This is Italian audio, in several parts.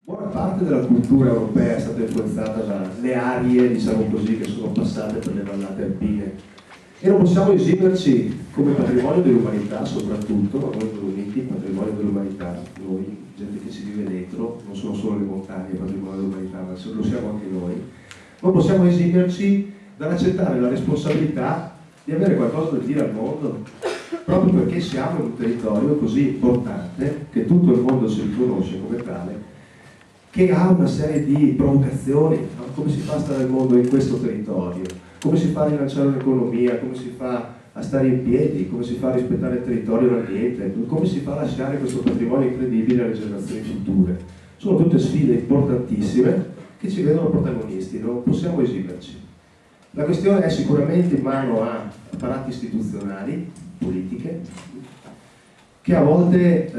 Buona parte della cultura europea è stata influenzata dalle arie, diciamo così, che sono passate per le vallate alpine. E non possiamo esimerci come patrimonio dell'umanità, soprattutto, noi dolomiti, patrimonio dell'umanità, noi, gente che ci vive dentro, non sono solo le montagne patrimonio dell'umanità, ma lo siamo anche noi. Non possiamo esimerci dall'accettare la responsabilità di avere qualcosa da dire al mondo, proprio perché siamo in un territorio così importante, che tutto il mondo ci riconosce come tale, che ha una serie di provocazioni, no? Come si fa a stare al mondo in questo territorio, come si fa a rilanciare un'economia, come si fa a stare in piedi, come si fa a rispettare il territorio e l'ambiente, come si fa a lasciare questo patrimonio incredibile alle generazioni future. Sono tutte sfide importantissime che ci vedono protagonisti, non possiamo esimerci. La questione è sicuramente in mano a apparati istituzionali, politiche, che a volte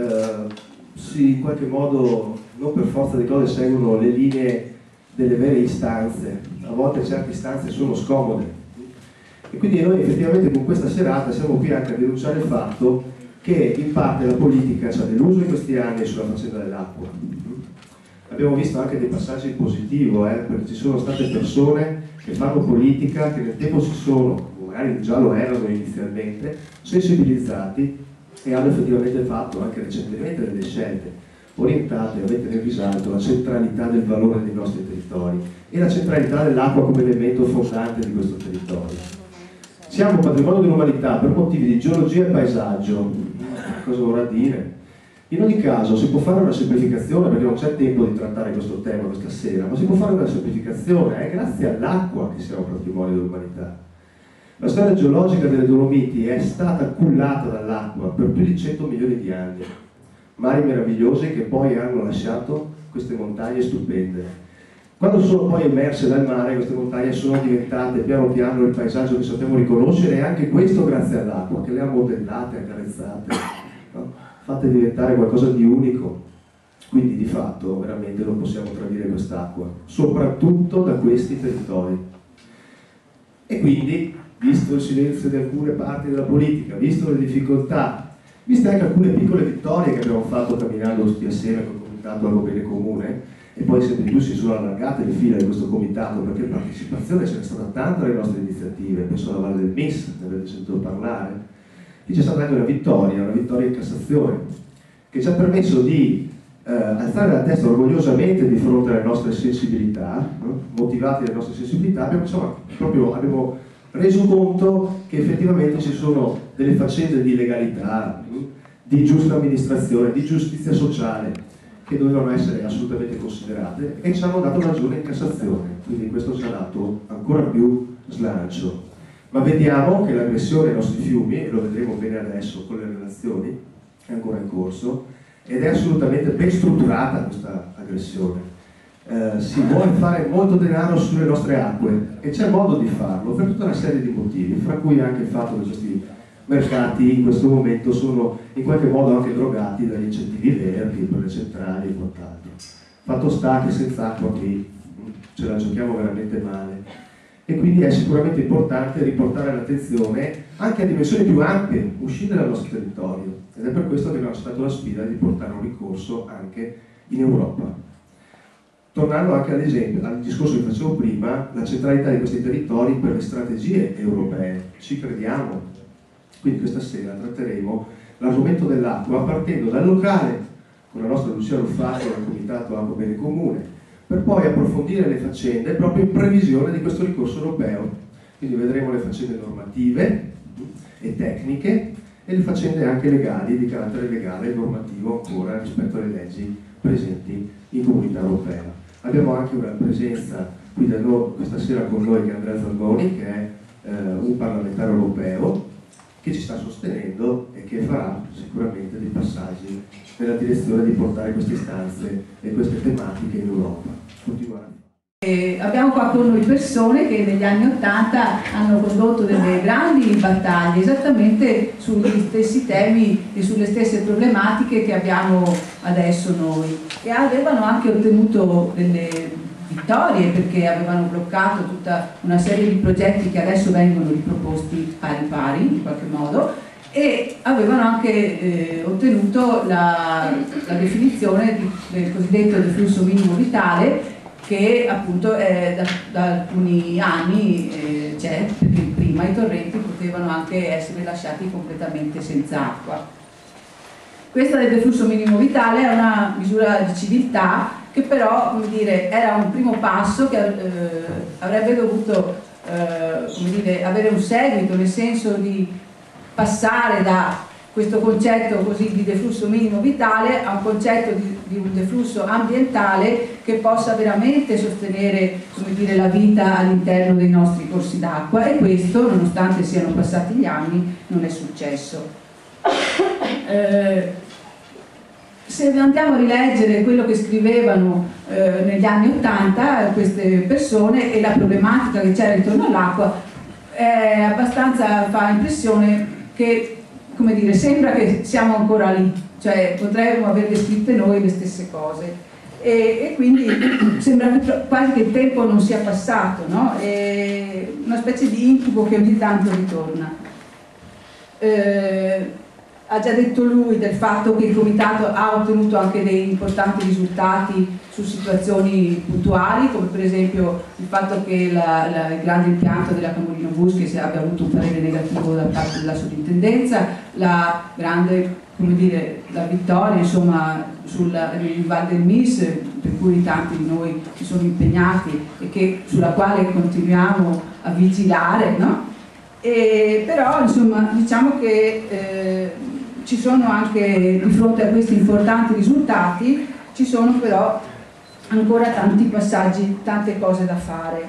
in qualche modo, non per forza di cose, seguono le linee delle vere istanze. A volte certe istanze sono scomode. E quindi noi effettivamente con questa serata siamo qui anche a denunciare il fatto che in parte la politica ci ha deluso in questi anni sulla faccenda dell'acqua. Abbiamo visto anche dei passaggi in positivo, perché ci sono state persone che fanno politica, che nel tempo si sono, magari già lo erano inizialmente, sensibilizzati e hanno effettivamente fatto anche recentemente delle scelte orientate a mettere in risalto la centralità del valore dei nostri territori e la centralità dell'acqua come elemento fondante di questo territorio. Siamo patrimonio dell'umanità per motivi di geologia e paesaggio. Cosa vorrà dire? In ogni caso si può fare una semplificazione, perché non c'è tempo di trattare questo tema questa sera, ma si può fare una semplificazione, è grazie all'acqua che siamo patrimonio dell'umanità. La storia geologica delle Dolomiti è stata cullata dall'acqua per più di 100 milioni di anni. Mari meravigliosi che poi hanno lasciato queste montagne stupende. Quando sono poi emerse dal mare, queste montagne sono diventate piano piano il paesaggio che sappiamo riconoscere, e anche questo grazie all'acqua, che le ha modellate, accarezzate, no? Fatte diventare qualcosa di unico. Quindi di fatto veramente non possiamo tradire quest'acqua, soprattutto da questi territori. E quindi, visto il silenzio di alcune parti della politica, visto le difficoltà, viste anche alcune piccole vittorie che abbiamo fatto camminando tutti assieme col Comitato Allo Bene Comune, e poi sempre più si sono allargate le file di questo comitato, perché partecipazione ce n'è stata tanta alle nostre iniziative, penso alla Valle del Mis, ne avete sentito parlare, e c'è stata anche una vittoria in Cassazione, che ci ha permesso di alzare la testa orgogliosamente di fronte alle nostre sensibilità, no? Motivati dalle nostre sensibilità, abbiamo reso conto che effettivamente ci sono delle faccende di legalità, di giusta amministrazione, di giustizia sociale, che dovevano essere assolutamente considerate, e ci hanno dato ragione in Cassazione, quindi questo ci ha dato ancora più slancio. Ma vediamo che l'aggressione ai nostri fiumi, e lo vedremo bene adesso con le relazioni, è ancora in corso, ed è assolutamente ben strutturata questa aggressione. Si vuole fare molto denaro sulle nostre acque, e c'è modo di farlo per tutta una serie di motivi, fra cui anche il fatto che questi mercati in questo momento sono in qualche modo anche drogati dagli incentivi verdi per le centrali e quant'altro. Fatto sta che senza acqua qui ce la giochiamo veramente male, e quindi è sicuramente importante riportare l'attenzione anche a dimensioni più ampie, uscire dal nostro territorio, ed è per questo che abbiamo accettato la sfida di portare un ricorso anche in Europa. Tornando anche ad esempio al discorso che facevo prima, la centralità di questi territori per le strategie europee, ci crediamo. Quindi questa sera tratteremo l'argomento dell'acqua partendo dal locale, con la nostra Lucia Ruffato del Comitato Allo Bene Comune, per poi approfondire le faccende proprio in previsione di questo ricorso europeo. Quindi vedremo le faccende normative e tecniche, e le faccende anche legali, di carattere legale e normativo ancora rispetto alle leggi presenti in Comunità Europea. Abbiamo anche una presenza qui da noi, questa sera con noi, che è Andrea Zamboni, che è un parlamentare europeo, che ci sta sostenendo e che farà sicuramente dei passaggi nella direzione di portare queste istanze e queste tematiche in Europa. Continuare. Abbiamo qua con noi persone che negli anni '80 hanno condotto delle grandi battaglie esattamente sugli stessi temi e sulle stesse problematiche che abbiamo adesso noi, e avevano anche ottenuto delle vittorie, perché avevano bloccato tutta una serie di progetti che adesso vengono riproposti pari pari in qualche modo, e avevano anche ottenuto la definizione del cosiddetto deflusso minimo vitale, che appunto da alcuni anni c'è, perché prima i torrenti potevano anche essere lasciati completamente senza acqua. Questa del deflusso minimo vitale è una misura di civiltà che però, come dire, era un primo passo che avrebbe dovuto come dire, avere un seguito, nel senso di passare da questo concetto così di deflusso minimo vitale a un concetto di un deflusso ambientale che possa veramente sostenere, come dire, la vita all'interno dei nostri corsi d'acqua, e questo, nonostante siano passati gli anni, non è successo. Se andiamo a rileggere quello che scrivevano negli anni '80 queste persone e la problematica che c'era intorno all'acqua, fa impressione che, come dire, sembra che siamo ancora lì, cioè potremmo averle scritte noi le stesse cose, e quindi sembra quasi che il tempo non sia passato, no? È una specie di incubo che ogni tanto ritorna. Ha già detto lui del fatto che il comitato ha ottenuto anche dei importanti risultati su situazioni puntuali, come per esempio il fatto che il grande impianto della Camolino Buschi abbia avuto un parere negativo da parte della sovrintendenza, la grande, come dire, la vittoria insomma sul Val del Mis, per cui tanti di noi si sono impegnati e sulla quale continuiamo a vigilare, no? Però insomma diciamo che ci sono anche, di fronte a questi importanti risultati, ci sono però ancora tanti passaggi, tante cose da fare.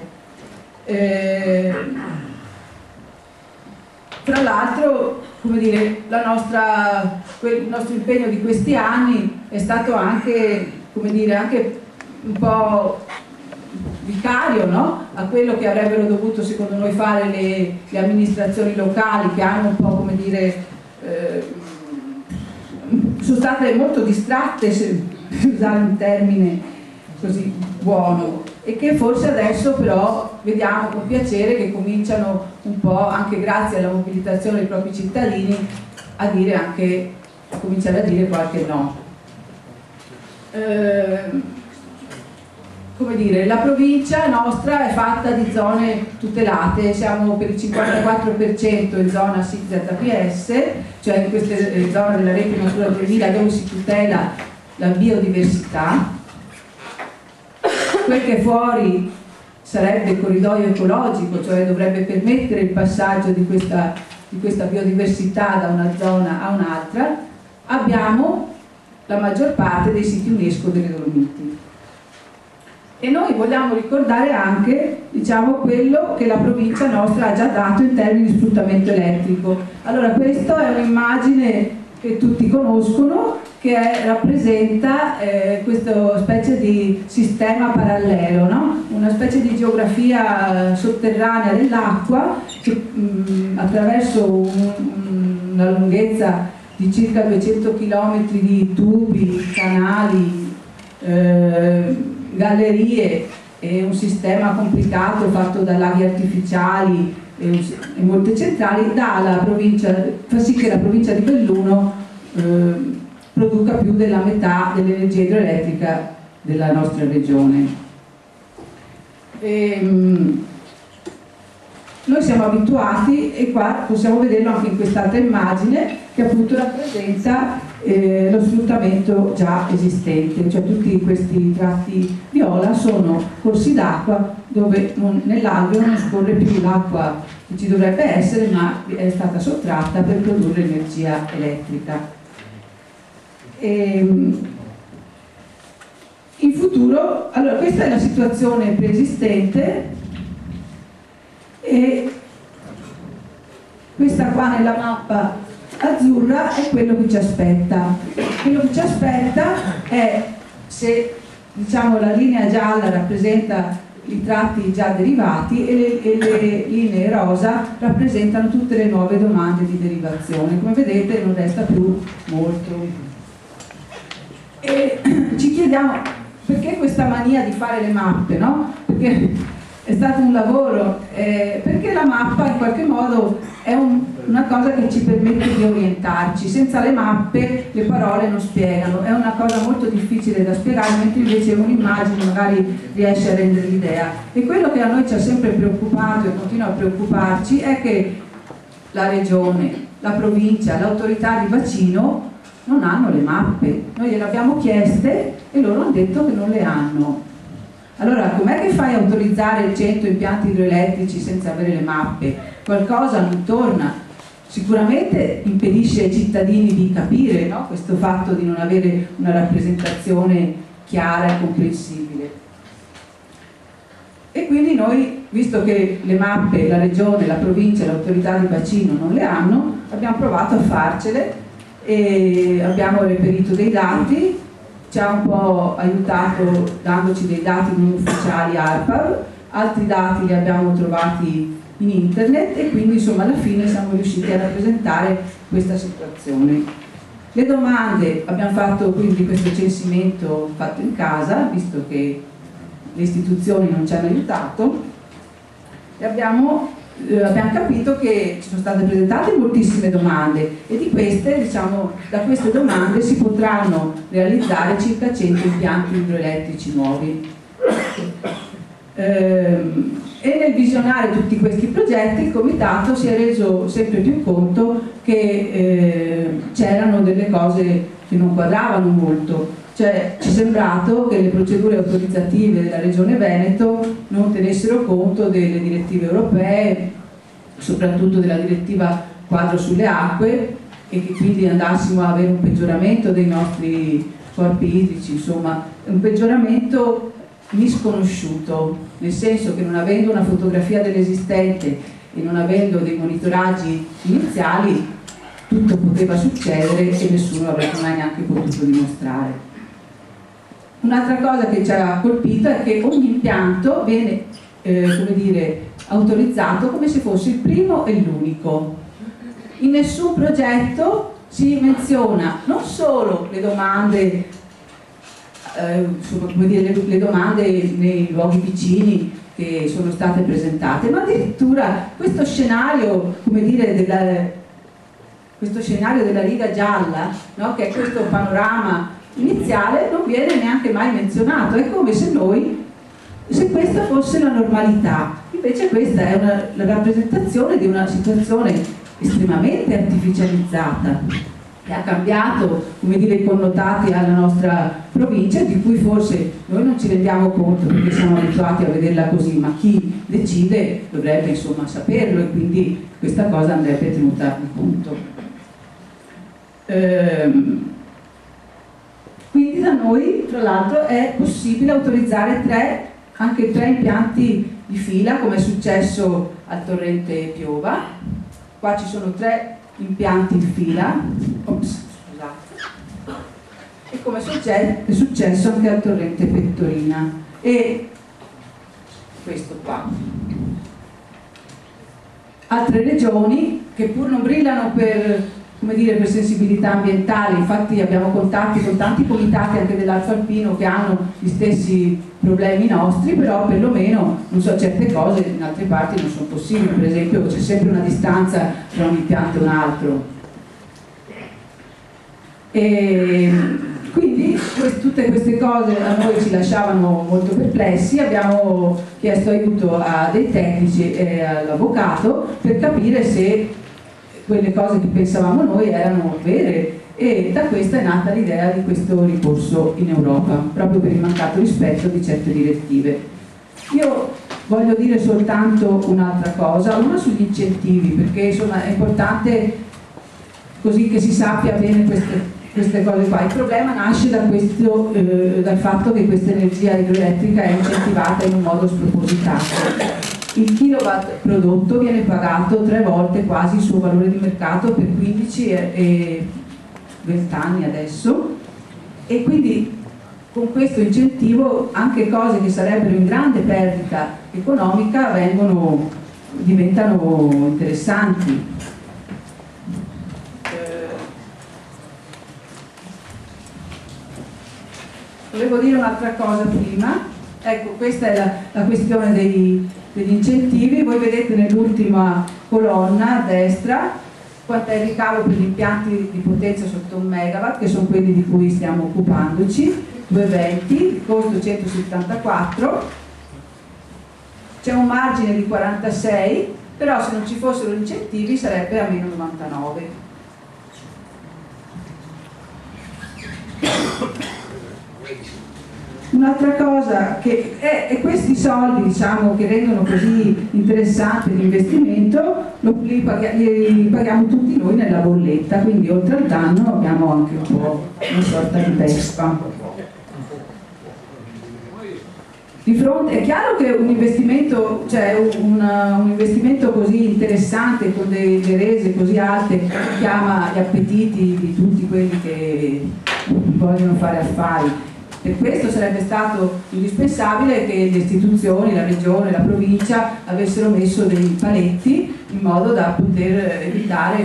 Tra l'altro, come dire, il nostro impegno di questi anni è stato anche, come dire, anche un po' vicario, no? A quello che avrebbero dovuto, secondo noi, fare le amministrazioni locali, che hanno un po', come dire, sono state molto distratte, se usare un termine così buono, e che forse adesso però vediamo con piacere che cominciano un po', anche grazie alla mobilitazione dei propri cittadini, a cominciare a dire qualche no. Come dire, la provincia nostra è fatta di zone tutelate, siamo per il 54% in zona SIC-ZPS, cioè in queste zone della rete Natura 2000 dove si tutela la biodiversità. Quel che fuori sarebbe il corridoio ecologico, cioè dovrebbe permettere il passaggio di questa biodiversità da una zona a un'altra. Abbiamo la maggior parte dei siti UNESCO delle Dolomiti. E noi vogliamo ricordare anche, diciamo, quello che la provincia nostra ha già dato in termini di sfruttamento elettrico. Allora, questa è un'immagine che tutti conoscono, che rappresenta questa specie di sistema parallelo, no? Una specie di geografia sotterranea dell'acqua che attraverso una lunghezza di circa 200 km di tubi, canali, gallerie e un sistema complicato fatto da laghi artificiali e molte centrali, fa sì che la provincia di Belluno produca più della metà dell'energia idroelettrica della nostra regione. Noi siamo abituati, e qua possiamo vederlo anche in quest'altra immagine, che appunto rappresenta lo sfruttamento già esistente, cioè tutti questi tratti viola sono corsi d'acqua dove nell'alveo non scorre più l'acqua che ci dovrebbe essere, ma è stata sottratta per produrre energia elettrica. In futuro, allora questa è la situazione preesistente, e questa qua nella mappa azzurra è quello che ci aspetta. Quello che ci aspetta è, se diciamo la linea gialla rappresenta i tratti già derivati e le linee rosa rappresentano tutte le nuove domande di derivazione. Come vedete non resta più molto. E ci chiediamo perché questa mania di fare le mappe, no? Perché è stato un lavoro, perché la mappa in qualche modo è una cosa che ci permette di orientarci. Senza le mappe le parole non spiegano, è una cosa molto difficile da spiegare, mentre invece un'immagine magari riesce a rendere l'idea. E quello che a noi ci ha sempre preoccupato e continua a preoccuparci è che la regione, la provincia, l'autorità di bacino non hanno le mappe. Noi gliele abbiamo chieste e loro hanno detto che non le hanno. Allora, com'è che fai a autorizzare 100 impianti idroelettrici senza avere le mappe? Qualcosa non torna. Sicuramente impedisce ai cittadini di capire, no? Questo fatto di non avere una rappresentazione chiara e comprensibile. E quindi noi, visto che le mappe, la regione, la provincia e l'autorità di bacino non le hanno, abbiamo provato a farcele e abbiamo reperito dei dati. Ci ha un po' aiutato dandoci dei dati non ufficiali ARPAV, altri dati li abbiamo trovati in internet e quindi insomma alla fine siamo riusciti a rappresentare questa situazione. Le domande, abbiamo fatto quindi questo censimento fatto in casa, visto che le istituzioni non ci hanno aiutato, e abbiamo capito che ci sono state presentate moltissime domande e di queste, diciamo, da queste domande si potranno realizzare circa 100 impianti idroelettrici nuovi. E nel visionare tutti questi progetti il comitato si è reso sempre più conto che c'erano delle cose che non quadravano molto. Cioè, ci è sembrato che le procedure autorizzative della Regione Veneto non tenessero conto delle direttive europee, soprattutto della direttiva quadro sulle acque, e che quindi andassimo a avere un peggioramento dei nostri corpi idrici, insomma, un peggioramento misconosciuto, nel senso che non avendo una fotografia dell'esistente e non avendo dei monitoraggi iniziali, tutto poteva succedere e nessuno avrebbe mai neanche potuto dimostrare. Un'altra cosa che ci ha colpito è che ogni impianto viene come dire, autorizzato come se fosse il primo e l'unico. In nessun progetto si menziona non solo le domande, come dire, le domande nei luoghi vicini che sono state presentate, ma addirittura questo scenario, come dire, questo scenario della riga gialla, no? Che è questo panorama iniziale, non viene neanche mai menzionato. È come se questa fosse la normalità. Invece questa è la rappresentazione di una situazione estremamente artificializzata che ha cambiato, come dire, i connotati alla nostra provincia, di cui forse noi non ci rendiamo conto perché siamo abituati a vederla così, ma chi decide dovrebbe insomma saperlo e quindi questa cosa andrebbe tenuta in conto. Quindi da noi, tra l'altro, è possibile autorizzare anche tre impianti di fila, come è successo al torrente Piova. Qua ci sono 3 impianti in fila. Ops, scusate. E come è successo anche al torrente Pettorina. E questo qua. Altre regioni che pur non brillano per, come dire, per sensibilità ambientale, infatti abbiamo contatti con tanti comitati anche dell'Alto Alpino che hanno gli stessi problemi nostri, però perlomeno, non so, certe cose in altre parti non sono possibili. Per esempio c'è sempre una distanza tra un impianto e un altro. E quindi tutte queste cose a noi ci lasciavano molto perplessi. Abbiamo chiesto aiuto a dei tecnici e all'avvocato per capire se quelle cose che pensavamo noi erano vere, e da questa è nata l'idea di questo ricorso in Europa, proprio per il mancato rispetto di certe direttive. Io voglio dire soltanto un'altra cosa, una sugli incentivi, perché insomma è importante così che si sappia bene queste cose qua. Il problema nasce dal fatto che questa energia idroelettrica è incentivata in un modo spropositato. Il kilowatt prodotto viene pagato 3 volte quasi il suo valore di mercato per 15 e 20 anni adesso, e quindi con questo incentivo anche cose che sarebbero in grande perdita economica diventano interessanti. Volevo dire un'altra cosa prima, Ecco, questa è la questione degli incentivi. Voi vedete nell'ultima colonna a destra quanto è il ricavo per gli impianti di potenza sotto 1 megawatt, che sono quelli di cui stiamo occupandoci, 220, il costo 174, c'è un margine di 46, però se non ci fossero incentivi sarebbe a meno 99. Un'altra cosa che è questi soldi, diciamo, che rendono così interessante l'investimento, li paghiamo tutti noi nella bolletta, quindi oltre al danno abbiamo anche un po' una sorta di beffa. Di fronte, è chiaro che un investimento, cioè un investimento così interessante con delle rese così alte chiama gli appetiti di tutti quelli che vogliono fare affari. Per questo sarebbe stato indispensabile che le istituzioni, la regione, la provincia avessero messo dei paletti in modo da poter evitare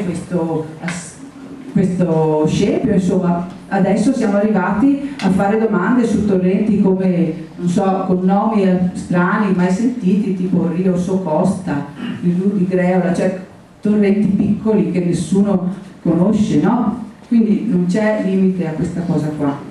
questo scempio. Insomma, adesso siamo arrivati a fare domande su torrenti come, non so, con nomi strani mai sentiti, tipo Rio Socosta, di Greola, cioè torrenti piccoli che nessuno conosce, no? Quindi non c'è limite a questa cosa qua.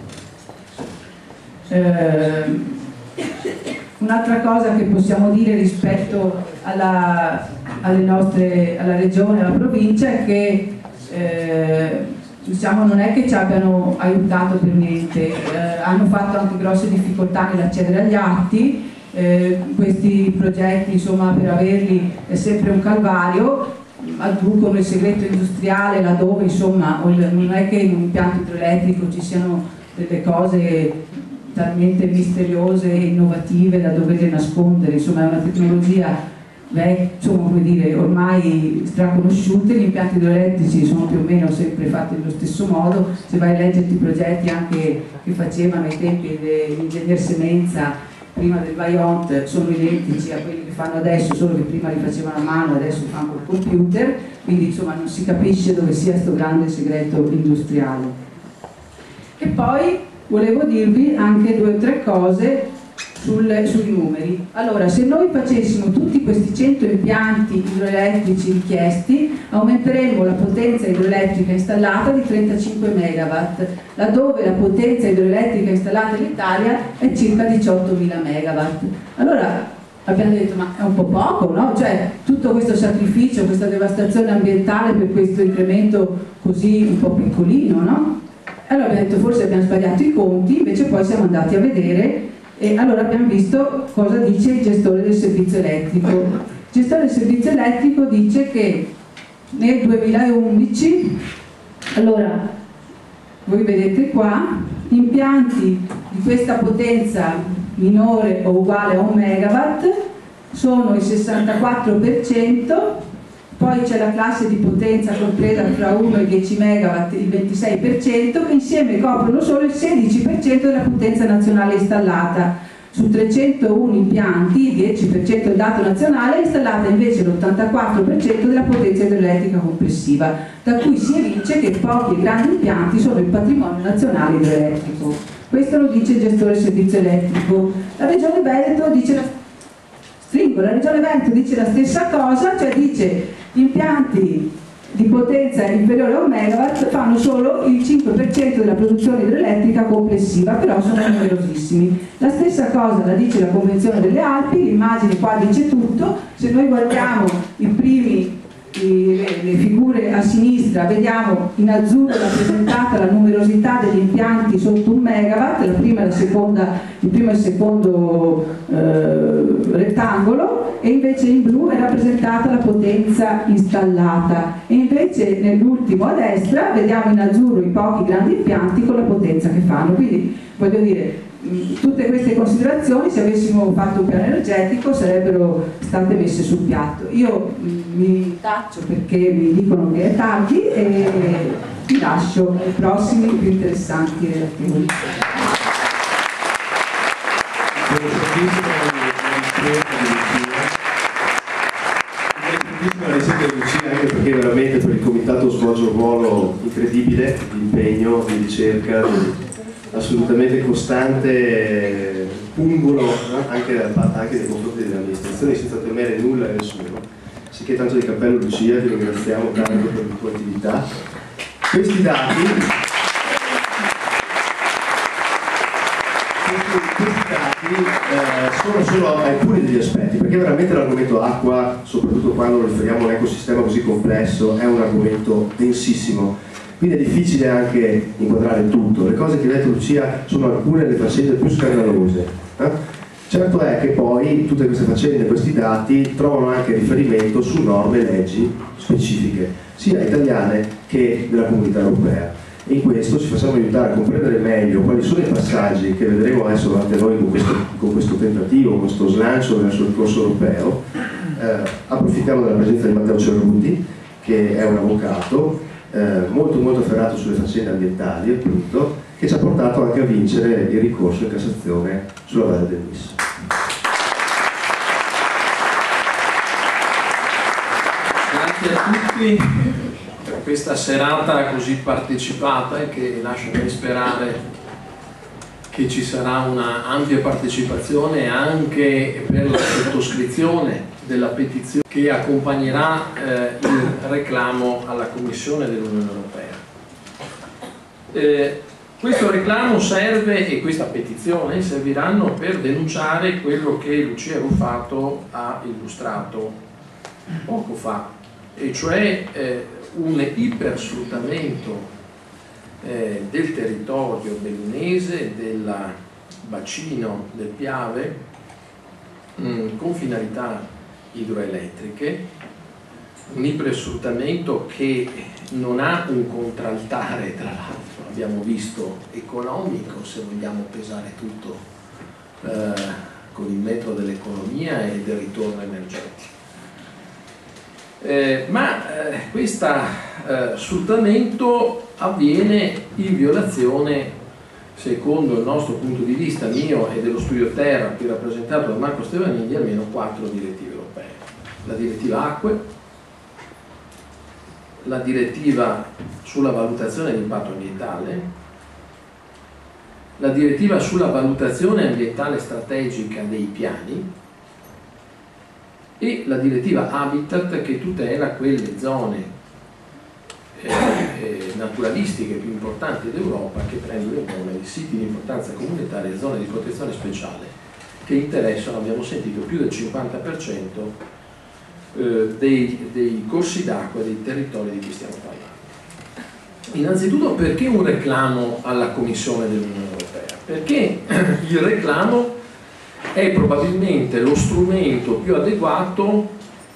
Un'altra cosa che possiamo dire rispetto alla regione, alla provincia, è che diciamo, non è che ci abbiano aiutato per niente, hanno fatto anche grosse difficoltà nell'accedere agli atti, questi progetti, insomma, per averli è sempre un calvario, adducono il segreto industriale laddove, insomma, non è che in un impianto idroelettrico ci siano delle cose talmente misteriose e innovative da doverle nascondere, insomma è una tecnologia insomma, come dire, ormai straconosciuta. Gli impianti idroelettrici sono più o meno sempre fatti nello stesso modo, se vai a leggere i progetti anche che facevano ai tempi dell'ingegner Semenza prima del Vaillant sono identici a quelli che fanno adesso, solo che prima li facevano a mano, adesso li fanno col computer, quindi insomma non si capisce dove sia questo grande segreto industriale. E poi volevo dirvi anche 2 o 3 cose sui numeri. Allora, se noi facessimo tutti questi 100 impianti idroelettrici richiesti, aumenteremmo la potenza idroelettrica installata di 35 megawatt, laddove la potenza idroelettrica installata in Italia è circa 18.000 megawatt. Allora abbiamo detto, ma è un po' poco, no? Cioè, tutto questo sacrificio, questa devastazione ambientale per questo incremento così un po' piccolino, no? Allora abbiamo detto, forse abbiamo sbagliato i conti, invece poi siamo andati a vedere e allora abbiamo visto cosa dice il gestore del servizio elettrico. Il gestore del servizio elettrico dice che nel 2011, allora voi vedete qua, impianti di questa potenza minore o uguale a 1 megawatt sono il 64%, poi c'è la classe di potenza compresa fra 1 e 10 megawatt, il 26%, che insieme coprono solo il 16% della potenza nazionale installata. Su 301 impianti, il 10% del dato nazionale, è installata invece l'84% della potenza idroelettrica complessiva, da cui si evince che pochi e grandi impianti sono il patrimonio nazionale idroelettrico. Questo lo dice il gestore del servizio elettrico. La Regione Veneto dice la stessa cosa, cioè dice gli impianti di potenza inferiore a 1 megawatt fanno solo il 5% della produzione idroelettrica complessiva, però sono numerosissimi. La stessa cosa la dice la Convenzione delle Alpi, l'immagine qua dice tutto. Se noi guardiamo le figure a sinistra, vediamo in azzurro rappresentata la numerosità degli impianti sotto 1 megawatt, il primo e il secondo rettangolo, e invece in blu è rappresentata la potenza installata, e invece nell'ultimo a destra vediamo in azzurro i pochi grandi impianti con la potenza che fanno. Quindi voglio dire, tutte queste considerazioni, se avessimo fatto un piano energetico, sarebbero state messe sul piatto. Io mi taccio perché mi dicono che è tardi e vi lascio ai prossimi più interessanti relatori. Anche perché veramente per il comitato svolge un ruolo incredibile di impegno, di ricerca, di assolutamente costante pungolo anche nei confronti delle amministrazioni, senza temere nulla e nessuno. Sicché tanto di cappello Lucia, ti ringraziamo tanto per la tua attività. Questi dati sono solo alcuni degli aspetti, perché veramente l'argomento acqua, soprattutto quando lo riferiamo a un ecosistema così complesso, è un argomento densissimo, quindi è difficile anche inquadrare tutto. Le cose che ha detto Lucia sono alcune delle faccende più scandalose. Certo è che poi tutte queste faccende, questi dati trovano anche riferimento su norme e leggi specifiche, sia italiane che della comunità europea. E in questo ci facciamo aiutare a comprendere meglio quali sono i passaggi che vedremo adesso davanti a noi con questo tentativo, con questo slancio verso il corso europeo. Approfittiamo della presenza di Matteo Cerruti, che è un avvocato molto afferrato sulle faccende ambientali, appunto, che ci ha portato anche a vincere il ricorso in Cassazione sulla Valle del Nis. Grazie a tutti per questa serata così partecipata e che lascia ben sperare che ci sarà una ampia partecipazione anche per la sottoscrizione della petizione che accompagnerà il reclamo alla Commissione dell'Unione Europea. Questo reclamo serve, e questa petizione serviranno per denunciare quello che Lucia Rufato ha illustrato poco fa, e cioè un ipersfruttamento del territorio bellunese, del bacino del Piave, con finalità idroelettriche, un ipersfruttamento che non ha un contraltare, tra l'altro, abbiamo visto, economico, se vogliamo pesare tutto con il metro dell'economia e del ritorno energetico. Questo sfruttamento avviene in violazione, secondo il nostro punto di vista, mio e dello Studio Terra, qui rappresentato da Marco Stefanini, di almeno 4 direttive europee: la direttiva acque, la direttiva sulla valutazione di impatto ambientale, la direttiva sulla valutazione ambientale strategica dei piani e la direttiva Habitat, che tutela quelle zone naturalistiche più importanti d'Europa, che prendono il nome di siti di importanza comunitaria e zone di protezione speciale, che interessano, abbiamo sentito, più del 50% dei corsi d'acqua e dei territori di cui stiamo parlando. Innanzitutto, perché un reclamo alla Commissione dell'Unione Europea? Perché il reclamo è probabilmente lo strumento più adeguato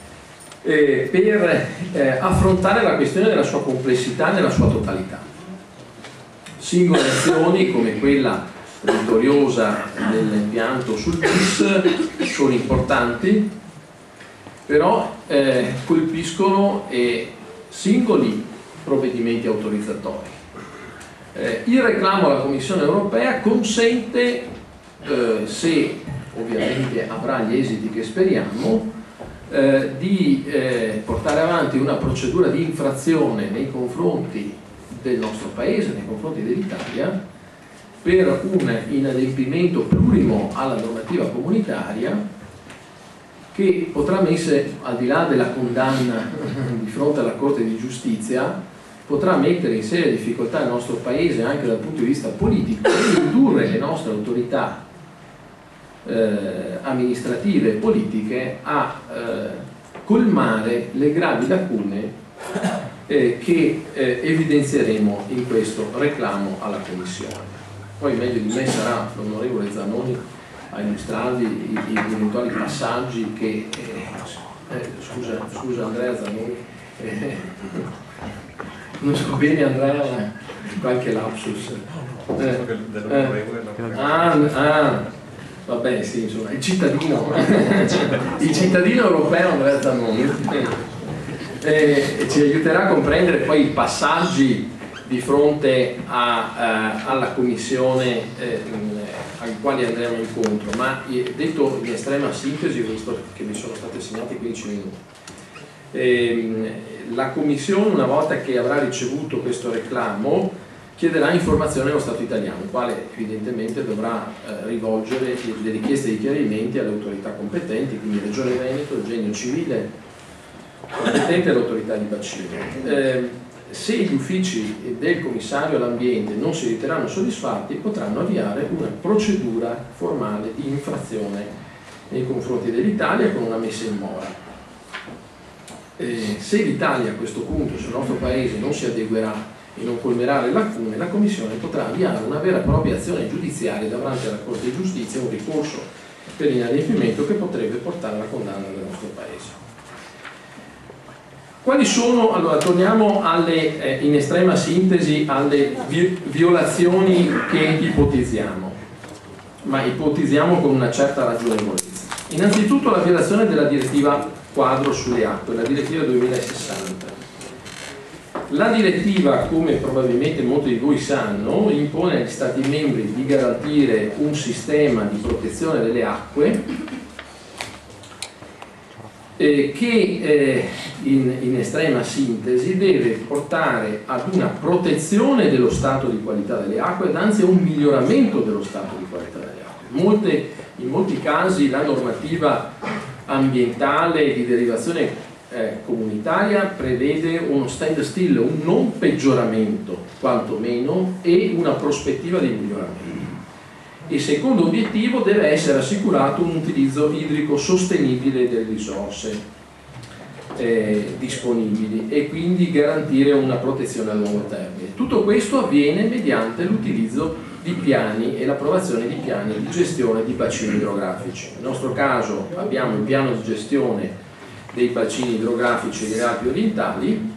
per affrontare la questione nella sua complessità, nella sua totalità. Singole azioni come quella vittoriosa dell'impianto sul PIS sono importanti, però colpiscono singoli provvedimenti autorizzatori. Il reclamo alla Commissione Europea consente, se ovviamente avrà gli esiti che speriamo, di portare avanti una procedura di infrazione nei confronti del nostro Paese, nei confronti dell'Italia, per un inadempimento plurimo alla normativa comunitaria, che potrà mettere, al di là della condanna di fronte alla Corte di Giustizia, potrà mettere in seria difficoltà il nostro Paese anche dal punto di vista politico e indurre le nostre autorità amministrative e politiche a colmare le gravi lacune che evidenzieremo in questo reclamo alla Commissione. Poi meglio di me sarà l'onorevole Zanoni a illustrarvi i eventuali passaggi che scusa Andrea Zanoni, non so bene Andrea, ma qualche lapsus. Vabbè, sì, insomma, il cittadino europeo Andrea Zanoni ci aiuterà a comprendere poi i passaggi di fronte alla Commissione ai quali andremo incontro, ma detto in estrema sintesi, visto che mi sono stati assegnati 15 minuti. La Commissione, una volta che avrà ricevuto questo reclamo, chiederà informazioni allo Stato italiano, il quale evidentemente dovrà rivolgere le richieste di chiarimenti alle autorità competenti, quindi Regione Veneto, il Genio Civile competente e l'autorità di bacino. Se gli uffici del commissario all'ambiente non si riterranno soddisfatti, potranno avviare una procedura formale di infrazione nei confronti dell'Italia con una messa in mora. Se l'Italia a questo punto, se il nostro Paese non si adeguerà e non colmerà le lacune, la Commissione potrà avviare una vera e propria azione giudiziaria davanti alla Corte di Giustizia, un ricorso per inadempimento che potrebbe portare alla condanna del nostro Paese. Quali sono, allora torniamo in estrema sintesi alle violazioni che ipotizziamo, ma ipotizziamo con una certa ragionevolezza. Innanzitutto la violazione della direttiva quadro sulle acque, la direttiva 2060. La direttiva, come probabilmente molti di voi sanno, impone agli Stati membri di garantire un sistema di protezione delle acque che in estrema sintesi deve portare ad una protezione dello stato di qualità delle acque ed anzi a un miglioramento dello stato di qualità delle acque. In molti casi la normativa ambientale di derivazione comunitaria prevede uno stand still, un non peggioramento quantomeno e una prospettiva di miglioramento. Il secondo obiettivo deve essere assicurato un utilizzo idrico sostenibile delle risorse disponibili e quindi garantire una protezione a lungo termine. Tutto questo avviene mediante l'utilizzo di piani e l'approvazione di piani di gestione di bacini idrografici. Nel nostro caso abbiamo il piano di gestione dei bacini idrografici delle Alpi orientali.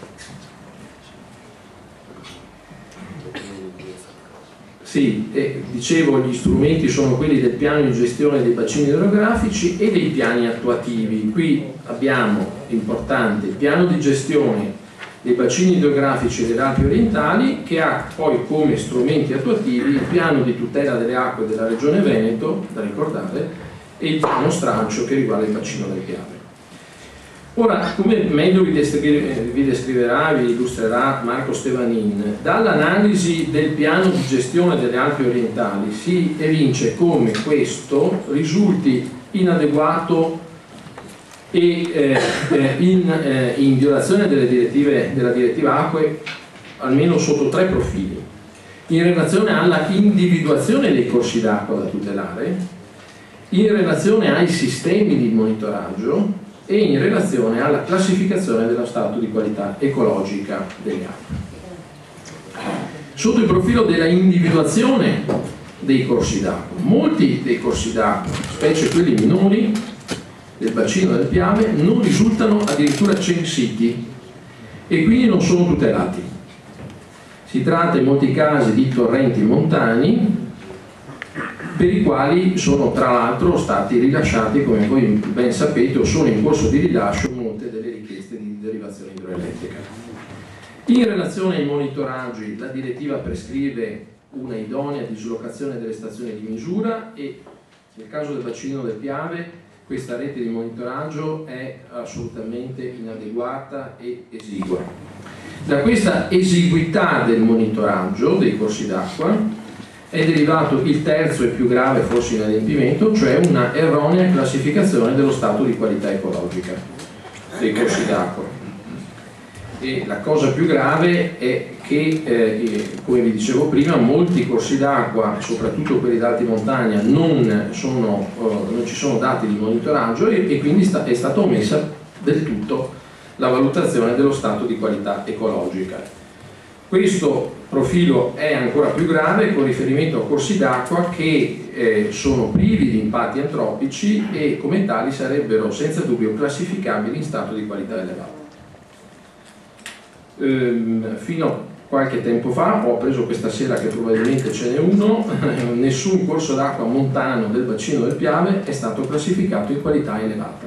Sì, dicevo, gli strumenti sono quelli del piano di gestione dei bacini idrografici e dei piani attuativi. Qui abbiamo, importante, il piano di gestione dei bacini idrografici delle Alpi orientali, che ha poi come strumenti attuativi il piano di tutela delle acque della Regione Veneto, da ricordare, e il piano stralcio che riguarda il bacino del Piave. Ora, come meglio vi descriverà, vi illustrerà Marco Stevanin, dall'analisi del piano di gestione delle Alpi orientali si evince come questo risulti inadeguato e in violazione della direttiva acque almeno sotto 3 profili: in relazione alla individuazione dei corsi d'acqua da tutelare, in relazione ai sistemi di monitoraggio e in relazione alla classificazione dello stato di qualità ecologica delle acque. Sotto il profilo della individuazione dei corsi d'acqua, molti dei corsi d'acqua, specie quelli minori del bacino del Piave, non risultano addirittura censiti e quindi non sono tutelati. Si tratta in molti casi di torrenti montani, per i quali sono tra l'altro stati rilasciati, come voi ben sapete, o sono in corso di rilascio molte delle richieste di derivazione idroelettrica. In relazione ai monitoraggi, la direttiva prescrive una idonea dislocazione delle stazioni di misura e nel caso del bacino del Piave questa rete di monitoraggio è assolutamente inadeguata e esigua. Da questa esiguità del monitoraggio dei corsi d'acqua è derivato il terzo e più grave forse inadempimento, cioè una erronea classificazione dello stato di qualità ecologica dei corsi d'acqua. E la cosa più grave è che, come vi dicevo prima, molti corsi d'acqua, soprattutto quelli d'alta montagna, non ci sono dati di monitoraggio e quindi è stata omessa del tutto la valutazione dello stato di qualità ecologica. Questo profilo è ancora più grave con riferimento a corsi d'acqua che sono privi di impatti antropici e come tali sarebbero senza dubbio classificabili in stato di qualità elevato. Fino a qualche tempo fa, ho preso questa sera che probabilmente ce n'è uno, nessun corso d'acqua montano del bacino del Piave è stato classificato in qualità elevata.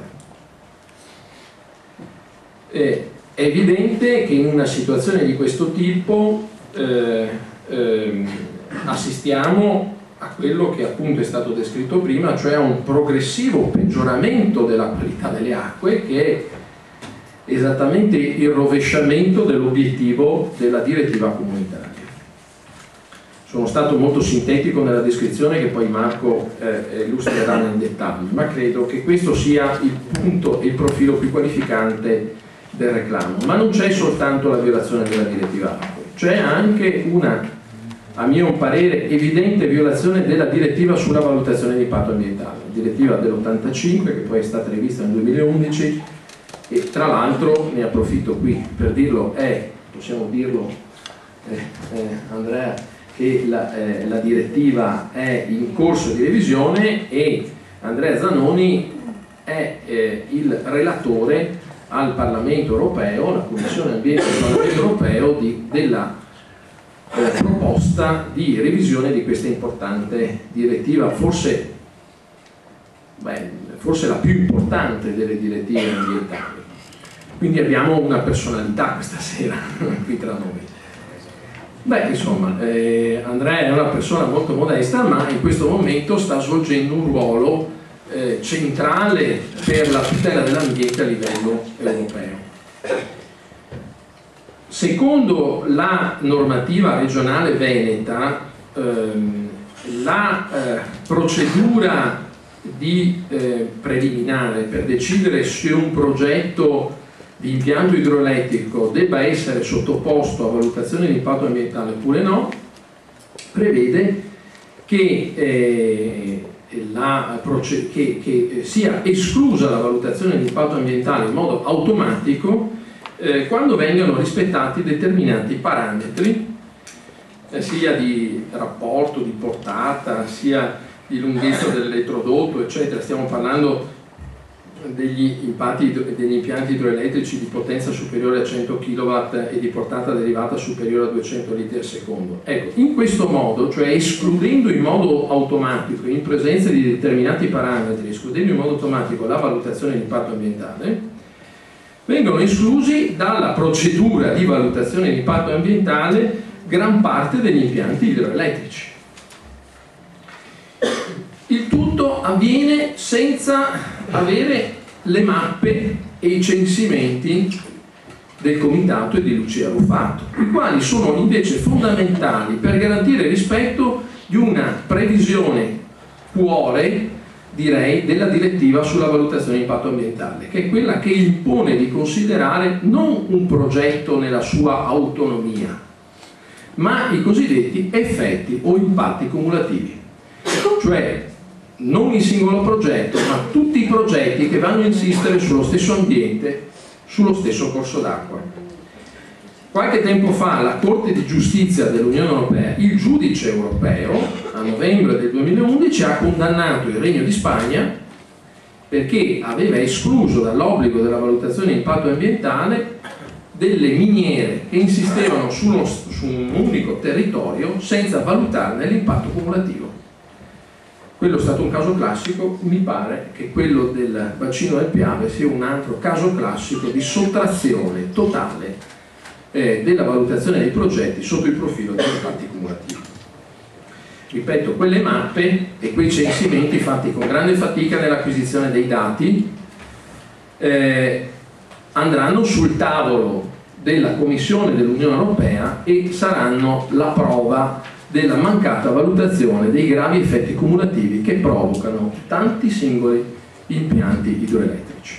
È evidente che in una situazione di questo tipo assistiamo a quello che appunto è stato descritto prima, cioè a un progressivo peggioramento della qualità delle acque, che è esattamente il rovesciamento dell'obiettivo della direttiva comunitaria. Sono stato molto sintetico nella descrizione che poi Marco illustrerà nel dettaglio, ma credo che questo sia il punto e il profilo più qualificante del reclamo. Ma non c'è soltanto la violazione della direttiva acque, c'è anche una, a mio parere, evidente violazione della direttiva sulla valutazione di impatto ambientale, la direttiva dell'85 che poi è stata rivista nel 2011 e tra l'altro ne approfitto qui per dirlo, possiamo dirlo Andrea, che la direttiva è in corso di revisione e Andrea Zanoni è il relatore al Parlamento europeo, la Commissione Ambiente del Parlamento europeo della proposta di revisione di questa importante direttiva, forse la più importante delle direttive ambientali. Quindi abbiamo una personalità questa sera qui tra noi. Insomma, Andrea è una persona molto modesta, ma in questo momento sta svolgendo un ruolo centrale per la tutela dell'ambiente a livello europeo. Secondo la normativa regionale veneta, la procedura preliminare per decidere se un progetto di impianto idroelettrico debba essere sottoposto a valutazione di impatto ambientale oppure no, prevede che sia esclusa la valutazione di impatto ambientale in modo automatico quando vengano rispettati determinati parametri, sia di rapporto, di portata, sia di lunghezza dell'elettrodotto, eccetera. Stiamo parlando degli impianti idroelettrici di potenza superiore a 100 kW e di portata derivata superiore a 200 litri al secondo. Ecco, in questo modo, cioè escludendo in modo automatico, in presenza di determinati parametri, escludendo in modo automatico la valutazione di impatto ambientale, vengono esclusi dalla procedura di valutazione di impatto ambientale gran parte degli impianti idroelettrici. Il tutto avviene senza avere le mappe e i censimenti del Comitato e di Lucia Rufato, i quali sono invece fondamentali per garantire il rispetto di una previsione cuore, direi, della direttiva sulla valutazione di impatto ambientale, che è quella che impone di considerare non un progetto nella sua autonomia, ma i cosiddetti effetti o impatti cumulativi, cioè non il singolo progetto, ma tutti i progetti che vanno a insistere sullo stesso ambiente, sullo stesso corso d'acqua. Qualche tempo fa la Corte di Giustizia dell'Unione Europea, il giudice europeo, a novembre del 2011 ha condannato il Regno di Spagna perché aveva escluso dall'obbligo della valutazione di impatto ambientale delle miniere che insistevano su un unico territorio senza valutarne l'impatto cumulativo. Quello è stato un caso classico, mi pare che quello del bacino del Piave sia un altro caso classico di sottrazione totale della valutazione dei progetti sotto il profilo degli impatti cumulativi. Ripeto, quelle mappe e quei censimenti fatti con grande fatica nell'acquisizione dei dati andranno sul tavolo della Commissione dell'Unione Europea e saranno la prova della mancata valutazione dei gravi effetti cumulativi che provocano tanti singoli impianti idroelettrici.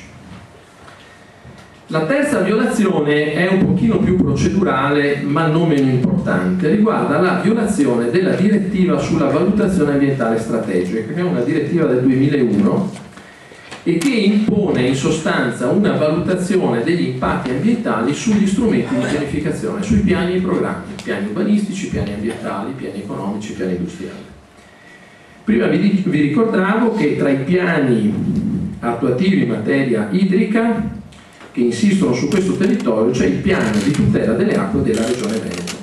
La terza violazione è un pochino più procedurale ma non meno importante, riguarda la violazione della direttiva sulla valutazione ambientale strategica, che è una direttiva del 2001 e che impone in sostanza una valutazione degli impatti ambientali sugli strumenti di pianificazione, sui piani e i programmi, piani urbanistici, piani ambientali, piani economici, piani industriali. Prima vi ricordavo che tra i piani attuativi in materia idrica che insistono su questo territorio c'è il piano di tutela delle acque della Regione Veneto.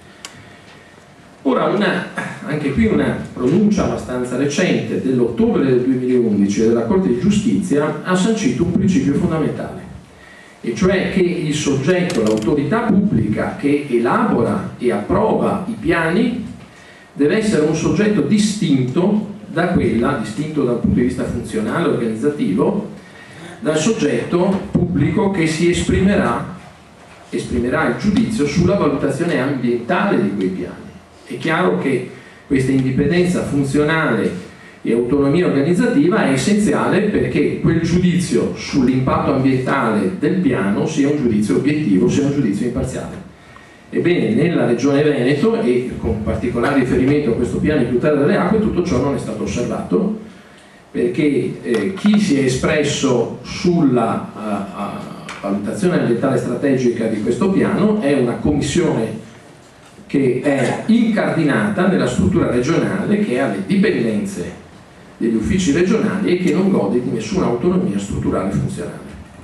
Ora, anche qui una pronuncia abbastanza recente dell'ottobre del 2011 della Corte di Giustizia ha sancito un principio fondamentale, e cioè che il soggetto, l'autorità pubblica che elabora e approva i piani deve essere un soggetto distinto distinto dal punto di vista funzionale e organizzativo, dal soggetto pubblico che si esprimerà il giudizio sulla valutazione ambientale di quei piani. È chiaro che questa indipendenza funzionale e autonomia organizzativa è essenziale perché quel giudizio sull'impatto ambientale del piano sia un giudizio obiettivo, sia un giudizio imparziale. Ebbene, nella Regione Veneto, e con particolare riferimento a questo piano di tutela delle acque, tutto ciò non è stato osservato, perché chi si è espresso sulla valutazione ambientale strategica di questo piano è una commissione che è incardinata nella struttura regionale, che ha le dipendenze degli uffici regionali e che non gode di nessuna autonomia strutturale funzionale.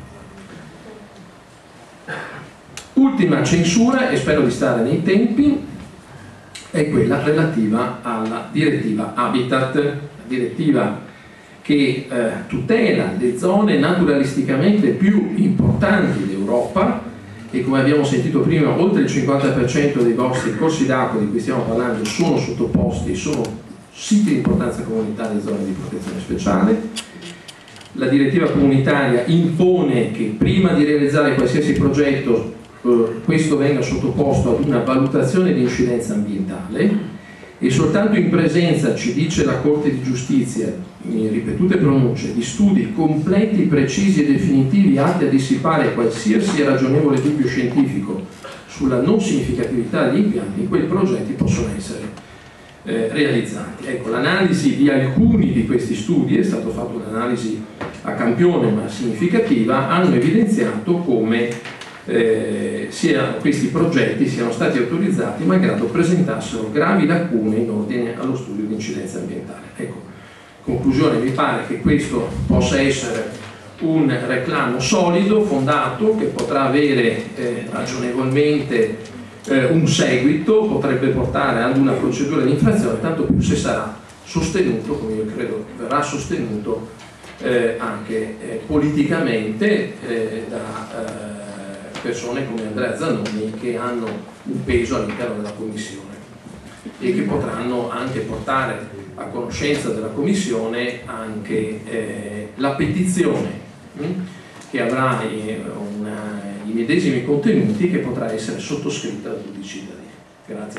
Ultima censura, e spero di stare nei tempi, è quella relativa alla direttiva Habitat, la direttiva che tutela le zone naturalisticamente più importanti d'Europa, e come abbiamo sentito prima oltre il 50% dei vostri corsi d'acqua di cui stiamo parlando sono sottoposti, sono siti di importanza comunitaria e zone di protezione speciale. La direttiva comunitaria impone che prima di realizzare qualsiasi progetto questo venga sottoposto ad una valutazione di incidenza ambientale, e soltanto in presenza, ci dice la Corte di Giustizia in ripetute pronunce, di studi completi, precisi e definitivi atti a dissipare qualsiasi ragionevole dubbio scientifico sulla non significatività degli impianti, quei progetti possono essere realizzati. Ecco, l'analisi di alcuni di questi studi, è stata fatta un'analisi a campione ma significativa, hanno evidenziato come questi progetti siano stati autorizzati malgrado presentassero gravi lacune in ordine allo studio di incidenza ambientale. Ecco, conclusione, mi pare che questo possa essere un reclamo solido, fondato, che potrà avere ragionevolmente un seguito, potrebbe portare ad una procedura di infrazione, tanto più se sarà sostenuto, come io credo verrà sostenuto anche politicamente da persone come Andrea Zanoni, che hanno un peso all'interno della Commissione e che potranno anche portare a conoscenza della Commissione anche la petizione che avrà i medesimi contenuti, che potrà essere sottoscritta da tutti i cittadini. Grazie.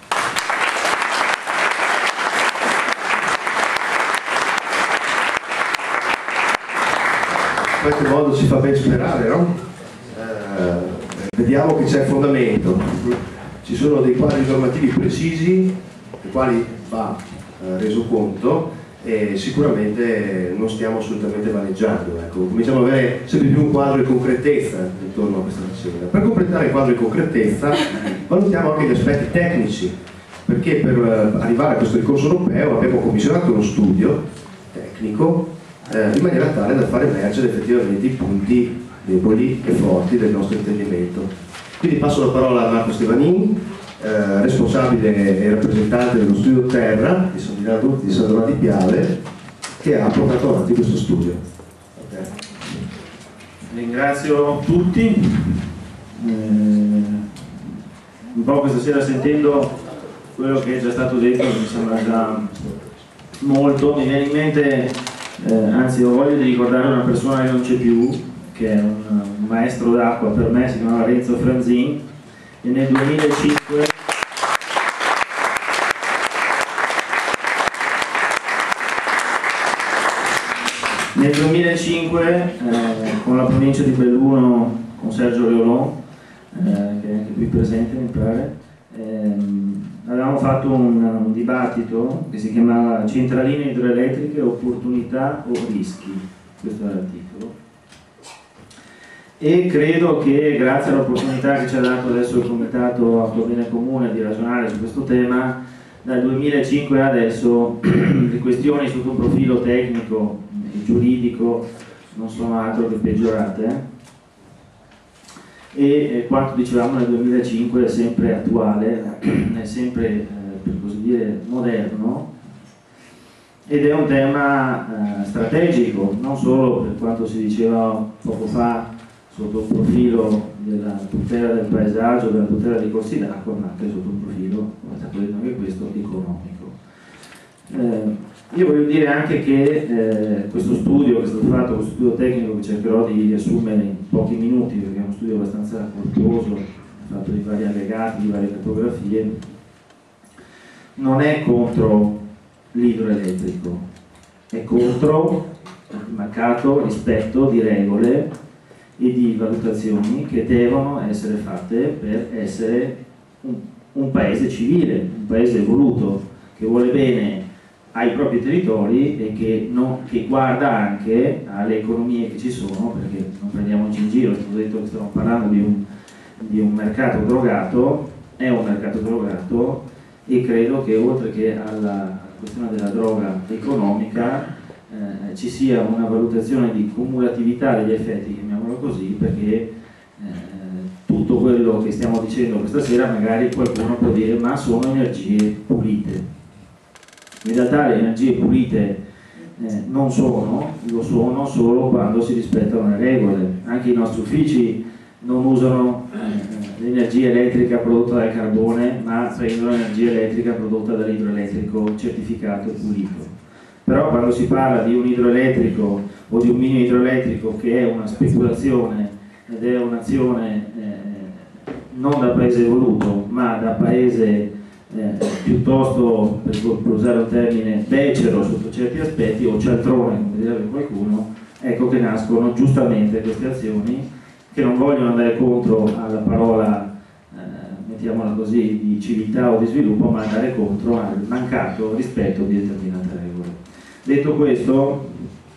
In qualche modo si fa ben sperare, no? Vediamo che c'è fondamento, ci sono dei quadri normativi precisi dei quali va reso conto, e sicuramente non stiamo assolutamente vaneggiando, ecco. Cominciamo ad avere sempre più un quadro di concretezza intorno a questa faccenda. Per completare il quadro di concretezza valutiamo anche gli aspetti tecnici, perché per arrivare a questo ricorso europeo abbiamo commissionato uno studio tecnico in maniera tale da far emergere effettivamente i punti deboli e forti del nostro intendimento. Quindi passo la parola a Marco Stevanin, responsabile e rappresentante dello studio Terra di San Donato di Piave, che ha portato avanti questo studio. Okay. Ringrazio tutti. Un po' questa sera, sentendo quello che è già stato detto, mi sembra già molto. Mi viene in mente, anzi ho voglia di ricordare una persona che non c'è più, che è un maestro d'acqua per me, si chiama Renzo Franzin, e nel 2005 con la provincia di Belluno, con Sergio Leolon, che è anche qui presente mi pare, avevamo fatto un dibattito che si chiamava Centraline idroelettriche, opportunità o rischi, questo era il titolo. E credo che grazie all'opportunità che ci ha dato adesso il Comitato Acqua Bene Comune di ragionare su questo tema, dal 2005 ad adesso le questioni sotto un profilo tecnico e giuridico non sono altro che peggiorate, e quanto dicevamo nel 2005 è sempre attuale, è sempre per così dire moderno, ed è un tema strategico, non solo per quanto si diceva poco fa sotto un profilo della tutela del paesaggio, della tutela dei corsi d'acqua, ma anche sotto un profilo, come è stato detto anche questo, economico. Io voglio dire anche che questo studio che è stato fatto, questo studio tecnico che cercherò di riassumere in pochi minuti, perché è uno studio abbastanza corposo, fatto di vari allegati, di varie cartografie, non è contro l'idroelettrico, è contro il mancato rispetto di regole e di valutazioni che devono essere fatte per essere un paese civile, un paese evoluto, che vuole bene ai propri territori e che guarda anche alle economie che ci sono, perché non prendiamoci in giro, ho detto che stiamo parlando di un mercato drogato, è un mercato drogato, e credo che oltre che alla questione della droga economica ci sia una valutazione di cumulatività degli effetti, chiamiamolo così, perché tutto quello che stiamo dicendo questa sera magari qualcuno può dire ma sono energie pulite. In realtà le energie pulite non lo sono solo quando si rispettano le regole. Anche i nostri uffici non usano l'energia elettrica prodotta dal carbone, ma prendono l'energia elettrica prodotta dall'idroelettrico certificato e pulito. Però quando si parla di un idroelettrico o di un mini idroelettrico che è una speculazione ed è un'azione non da paese evoluto, ma da paese piuttosto, per usare un termine, becero sotto certi aspetti, o cialtrone, come direbbe qualcuno, ecco che nascono giustamente queste azioni che non vogliono andare contro alla parola, mettiamola così, di civiltà o di sviluppo, ma andare contro al mancato rispetto di determinate regole. Detto questo,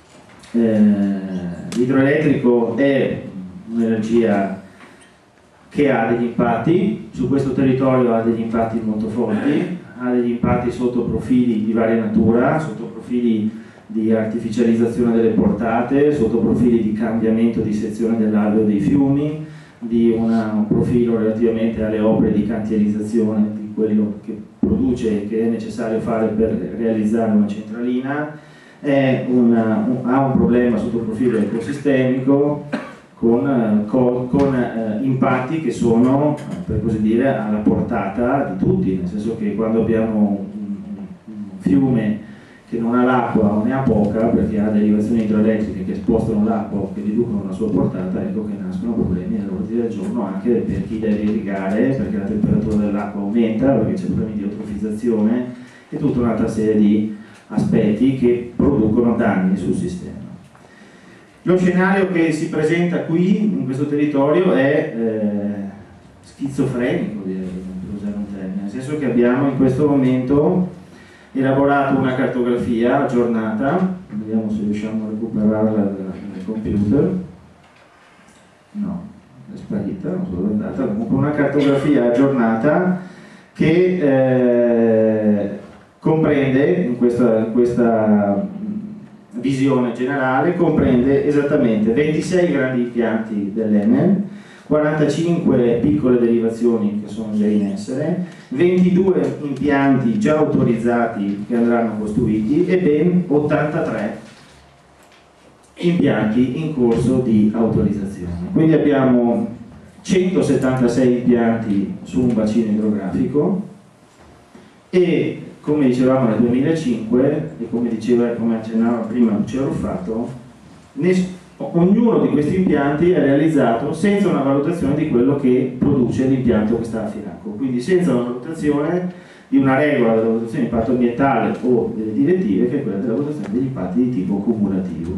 l'idroelettrico è un'energia che ha degli impatti, su questo territorio ha degli impatti molto forti, ha degli impatti sotto profili di varia natura, sotto profili di artificializzazione delle portate, sotto profili di cambiamento di sezione dell'alveo dei fiumi, di un profilo relativamente alle opere di cantierizzazione di quello che produce e che è necessario fare per realizzare una centralina, ha un problema sotto il profilo ecosistemico, con impatti che sono, per così dire, alla portata di tutti, nel senso che quando abbiamo un fiume che non ha l'acqua o ne ha poca perché ha derivazioni idroelettriche che spostano l'acqua o che riducono la sua portata, ecco che nascono problemi nell'ordine del giorno anche per chi deve irrigare, perché la temperatura dell'acqua aumenta, perché c'è problemi di eutrofizzazione e tutta un'altra serie di aspetti che producono danni sul sistema. Lo scenario che si presenta qui, in questo territorio, è schizofrenico, direi, per usare un termine, nel senso che abbiamo in questo momento elaborato una cartografia aggiornata, vediamo se riusciamo a recuperarla dal computer, no, è sparita, non so dove è andata, comunque una cartografia aggiornata che comprende, in questa visione generale, comprende esattamente 26 grandi impianti dell'Enel, 45 piccole derivazioni che sono già in essere, 22 impianti già autorizzati che andranno costruiti e ben 83 impianti in corso di autorizzazione. Quindi abbiamo 176 impianti su un bacino idrografico e, come dicevamo nel 2005 e come accennava prima Lucia Ruffato, ognuno di questi impianti è realizzato senza una valutazione di quello che produce l'impianto che sta a fianco, quindi senza una valutazione di una regola della valutazione di impatto ambientale o delle direttive, che è quella della valutazione degli impatti di tipo cumulativo.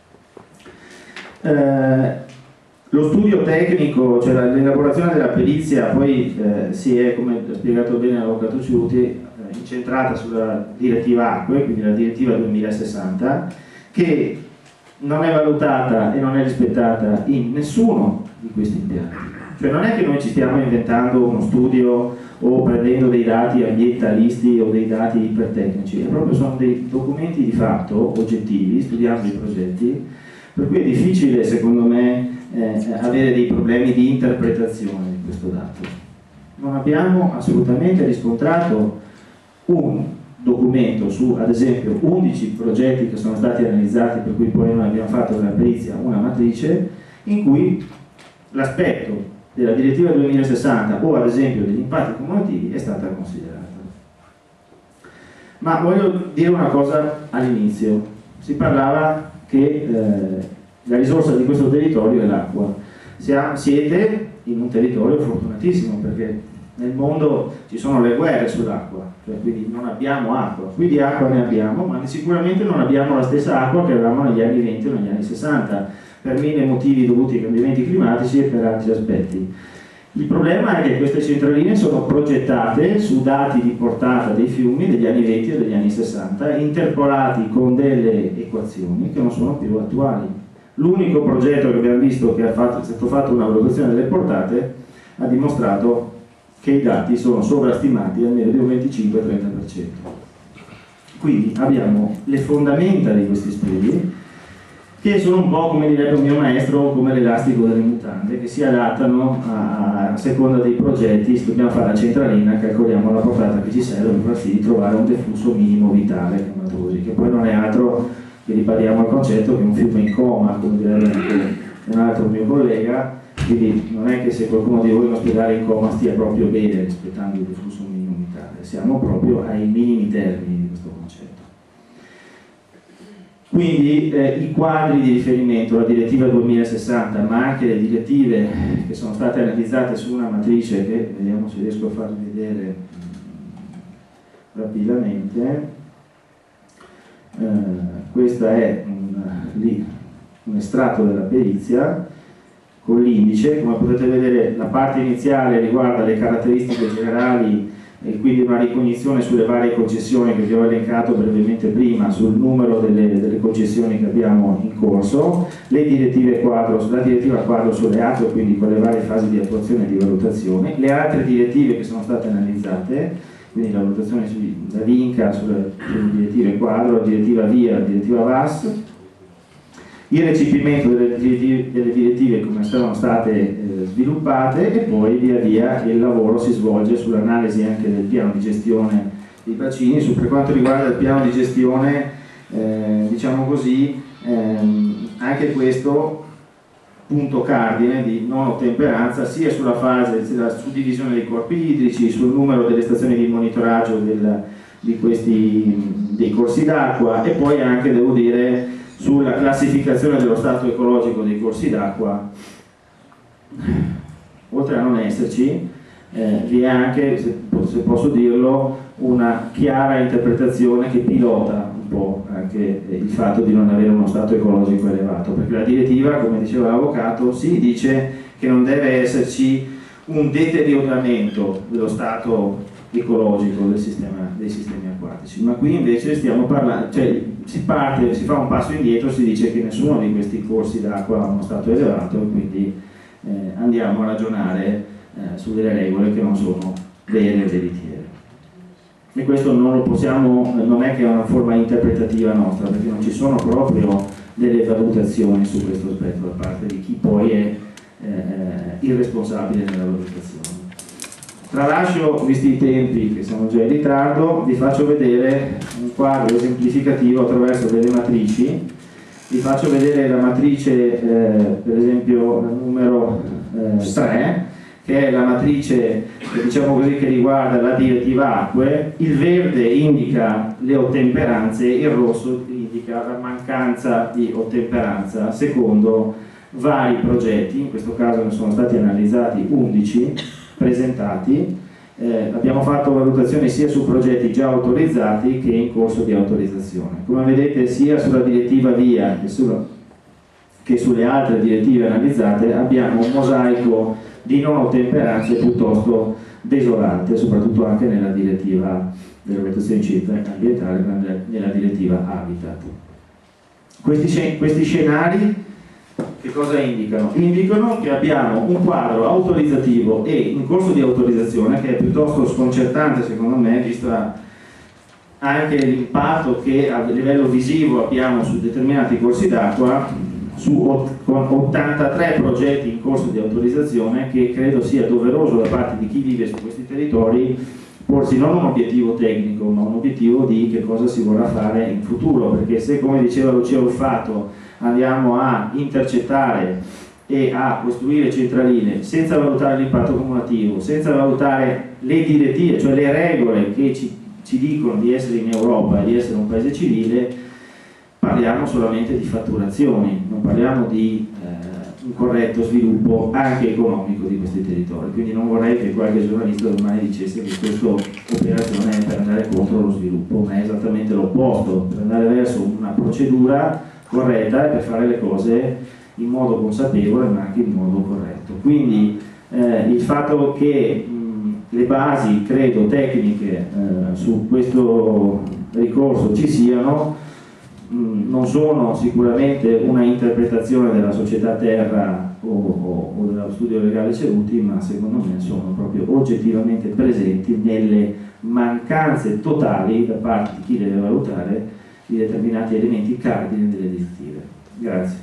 Lo studio tecnico, cioè l'elaborazione della perizia, poi si è, come ha spiegato bene l'avvocato Ciuti, incentrata sulla direttiva acque, quindi la direttiva 2060, che non è valutata e non è rispettata in nessuno di questi impianti. Cioè non è che noi ci stiamo inventando uno studio o prendendo dei dati ambientalisti o dei dati ipertecnici, proprio sono dei documenti di fatto oggettivi, studiando i progetti, per cui è difficile secondo me avere dei problemi di interpretazione di questo dato. Non abbiamo assolutamente riscontrato un documento su, ad esempio, 11 progetti che sono stati analizzati, per cui poi noi abbiamo fatto nella perizia una matrice in cui l'aspetto della direttiva 2060 o ad esempio degli impatti cumulativi è stata considerata. Ma voglio dire una cosa all'inizio. Si parlava che la risorsa di questo territorio è l'acqua. Siete in un territorio fortunatissimo perché Nel mondo ci sono le guerre sull'acqua, cioè quindi non abbiamo acqua, qui di acqua ne abbiamo, ma sicuramente non abbiamo la stessa acqua che avevamo negli anni 20 o negli anni 60, per mille motivi dovuti ai cambiamenti climatici e per altri aspetti. Il problema è che queste centraline sono progettate su dati di portata dei fiumi degli anni 20 e degli anni 60, interpolati con delle equazioni che non sono più attuali. L'unico progetto che abbiamo visto che è stato fatto una valutazione delle portate ha dimostrato che i dati sono sovrastimati almeno di un 25-30%. Quindi abbiamo le fondamenta di questi studi che sono un po', come direbbe un mio maestro, come l'elastico delle mutande, che si adattano a seconda dei progetti. Se dobbiamo fare la centralina, calcoliamo la portata che ci serve per far sì di trovare un deflusso minimo vitale, chiamato così, che poi non è altro che, ripariamo al concetto, che è un fiume in coma, come direbbe anche un altro mio collega. Quindi non è che se qualcuno di voi in ospedale in coma stia proprio bene rispettando il deflusso minimo vitale, siamo proprio ai minimi termini di questo concetto. Quindi i quadri di riferimento, la direttiva 2060, ma anche le direttive che sono state analizzate su una matrice che vediamo se riesco a farvi vedere rapidamente. Questa è un estratto della perizia con l'indice. Come potete vedere, la parte iniziale riguarda le caratteristiche generali e quindi una ricognizione sulle varie concessioni che vi ho elencato brevemente prima, sul numero delle concessioni che abbiamo in corso, le direttive quadro, la direttiva quadro sulle acque, quindi con le varie fasi di attuazione e di valutazione, le altre direttive che sono state analizzate, quindi la valutazione da Vinca sulle direttive quadro, la direttiva VIA, la direttiva VAS, il recepimento delle direttive come sono state sviluppate, e poi via via il lavoro si svolge sull'analisi anche del piano di gestione dei bacini. Per quanto riguarda il piano di gestione, diciamo così, anche questo punto cardine di non ottemperanza sia sulla fase della suddivisione dei corpi idrici, sul numero delle stazioni di monitoraggio dei corsi d'acqua, e poi anche, devo dire, sulla classificazione dello stato ecologico dei corsi d'acqua. Oltre a non esserci, vi è anche, se posso dirlo, una chiara interpretazione che pilota un po' anche il fatto di non avere uno stato ecologico elevato, perché la direttiva, come diceva l'avvocato, si dice che non deve esserci un deterioramento dello stato ecologico dei sistemi acquatici, ma qui invece stiamo parlando, cioè si fa un passo indietro, si dice che nessuno di questi corsi d'acqua ha uno stato elevato, e quindi andiamo a ragionare su delle regole che non sono vere e veritiere. E questo non lo possiamo, non è che è una forma interpretativa nostra, perché non ci sono proprio delle valutazioni su questo aspetto da parte di chi poi è il responsabile nella valutazione. Tralascio, visti i tempi che siamo già in ritardo, vi faccio vedere un quadro esemplificativo attraverso delle matrici. Vi faccio vedere la matrice, per esempio la numero 3, che è la matrice, diciamo così, che riguarda la direttiva acque. Il verde indica le ottemperanze, il rosso indica la mancanza di ottemperanza secondo vari progetti. In questo caso ne sono stati analizzati 11 presentati. Abbiamo fatto valutazioni sia su progetti già autorizzati che in corso di autorizzazione. Come vedete, sia sulla direttiva VIA che sulle altre direttive analizzate abbiamo un mosaico di non ottemperanze piuttosto desolante, soprattutto anche nella direttiva della protezione ambientale, nella direttiva Habitat. Questi scenari che cosa indicano? Indicano che abbiamo un quadro autorizzativo e in corso di autorizzazione che è piuttosto sconcertante, secondo me, visto anche l'impatto che a livello visivo abbiamo su determinati corsi d'acqua, con 83 progetti in corso di autorizzazione, che credo sia doveroso da parte di chi vive su questi territori porsi non un obiettivo tecnico, ma un obiettivo di che cosa si vorrà fare in futuro, perché se, come diceva Lucia Olfato, andiamo a intercettare e a costruire centraline senza valutare l'impatto cumulativo, senza valutare le direttive, cioè le regole che ci dicono di essere in Europa e di essere un paese civile, parliamo solamente di fatturazioni, non parliamo di un corretto sviluppo anche economico di questi territori. Quindi non vorrei che qualche giornalista domani dicesse che questa operazione è per andare contro lo sviluppo, ma è esattamente l'opposto, per andare verso una procedura corretta e per fare le cose in modo consapevole ma anche in modo corretto. Quindi il fatto che le basi, credo, tecniche su questo ricorso ci siano, non sono sicuramente una interpretazione della società Terra o dello studio legale Ceruti, ma secondo me sono proprio oggettivamente presenti nelle mancanze totali da parte di chi deve valutare di determinati elementi cardine delle direttive. Grazie.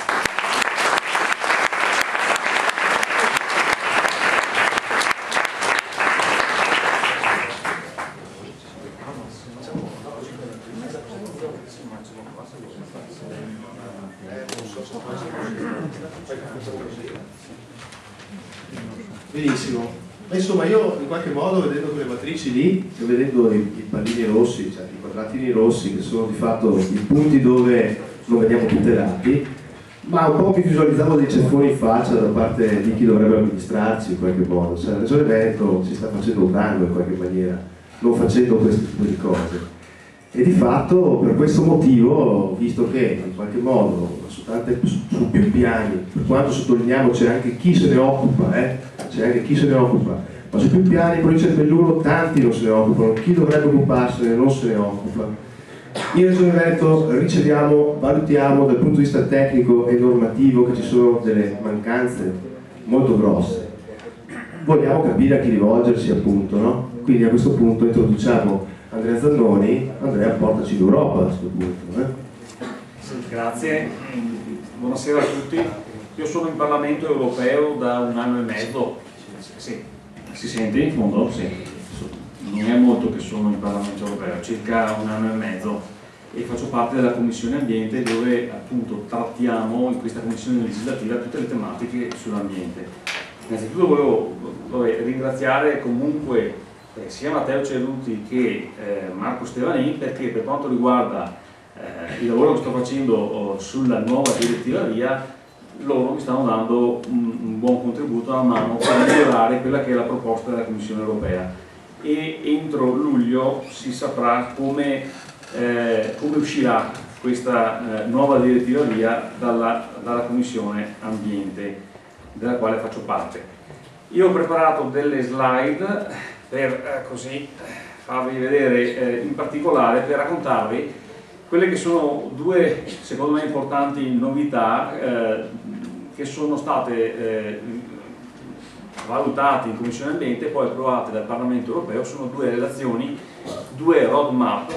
Benissimo. Insomma, io in qualche modo, vedendo quelle matrici lì e vedendo i pallini rossi, cioè i quadratini rossi, che sono di fatto i punti dove non veniamo tutelati, ma un po' mi visualizzavo dei ceffoni in faccia da parte di chi dovrebbe amministrarci in qualche modo. Cioè, la Regione Veneto si sta facendo un danno in qualche maniera, non facendo questo tipo di cose. E di fatto per questo motivo, visto che in qualche modo su più piani, per quanto sottolineiamo c'è anche chi se ne occupa, c'è anche chi se ne occupa, ma su più piani, provincia di Belluno, tanti non se ne occupano, chi dovrebbe occuparsene non se ne occupa. In Regione Veneto riceviamo, valutiamo dal punto di vista tecnico e normativo che ci sono delle mancanze molto grosse. Vogliamo capire a chi rivolgersi, appunto, no? Quindi a questo punto introduciamo Andrea Zannoni. Andrea, portaci l'Europa a questo punto. Grazie, buonasera a tutti. Io sono in Parlamento europeo da 1 anno e mezzo. Sì. Si sente in fondo? Sì. Non è molto che sono in Parlamento europeo, circa 1 anno e mezzo, e faccio parte della Commissione Ambiente, dove appunto trattiamo in questa commissione legislativa tutte le tematiche sull'ambiente. Innanzitutto volevo ringraziare comunque sia Matteo Ceruti che Marco Stevanin, perché per quanto riguarda il lavoro che sto facendo sulla nuova direttiva VIA, loro mi stanno dando un buon contributo a mano per migliorare quella che è la proposta della Commissione europea, e entro luglio si saprà come uscirà questa nuova direttiva VIA dalla Commissione Ambiente, della quale faccio parte. Io ho preparato delle slide per così farvi vedere in particolare, per raccontarvi quelle che sono due, secondo me, importanti novità che sono state valutate in Commissione Ambiente e poi approvate dal Parlamento Europeo. Sono due relazioni, due roadmap,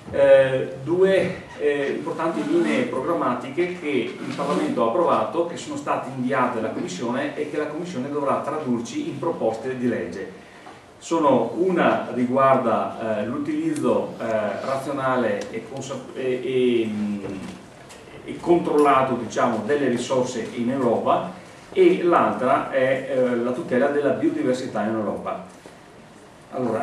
due importanti linee programmatiche che il Parlamento ha approvato, che sono state inviate alla Commissione e che la Commissione dovrà tradurci in proposte di legge. Una riguarda l'utilizzo razionale e controllato, diciamo, delle risorse in Europa, e l'altra è la tutela della biodiversità in Europa. Allora,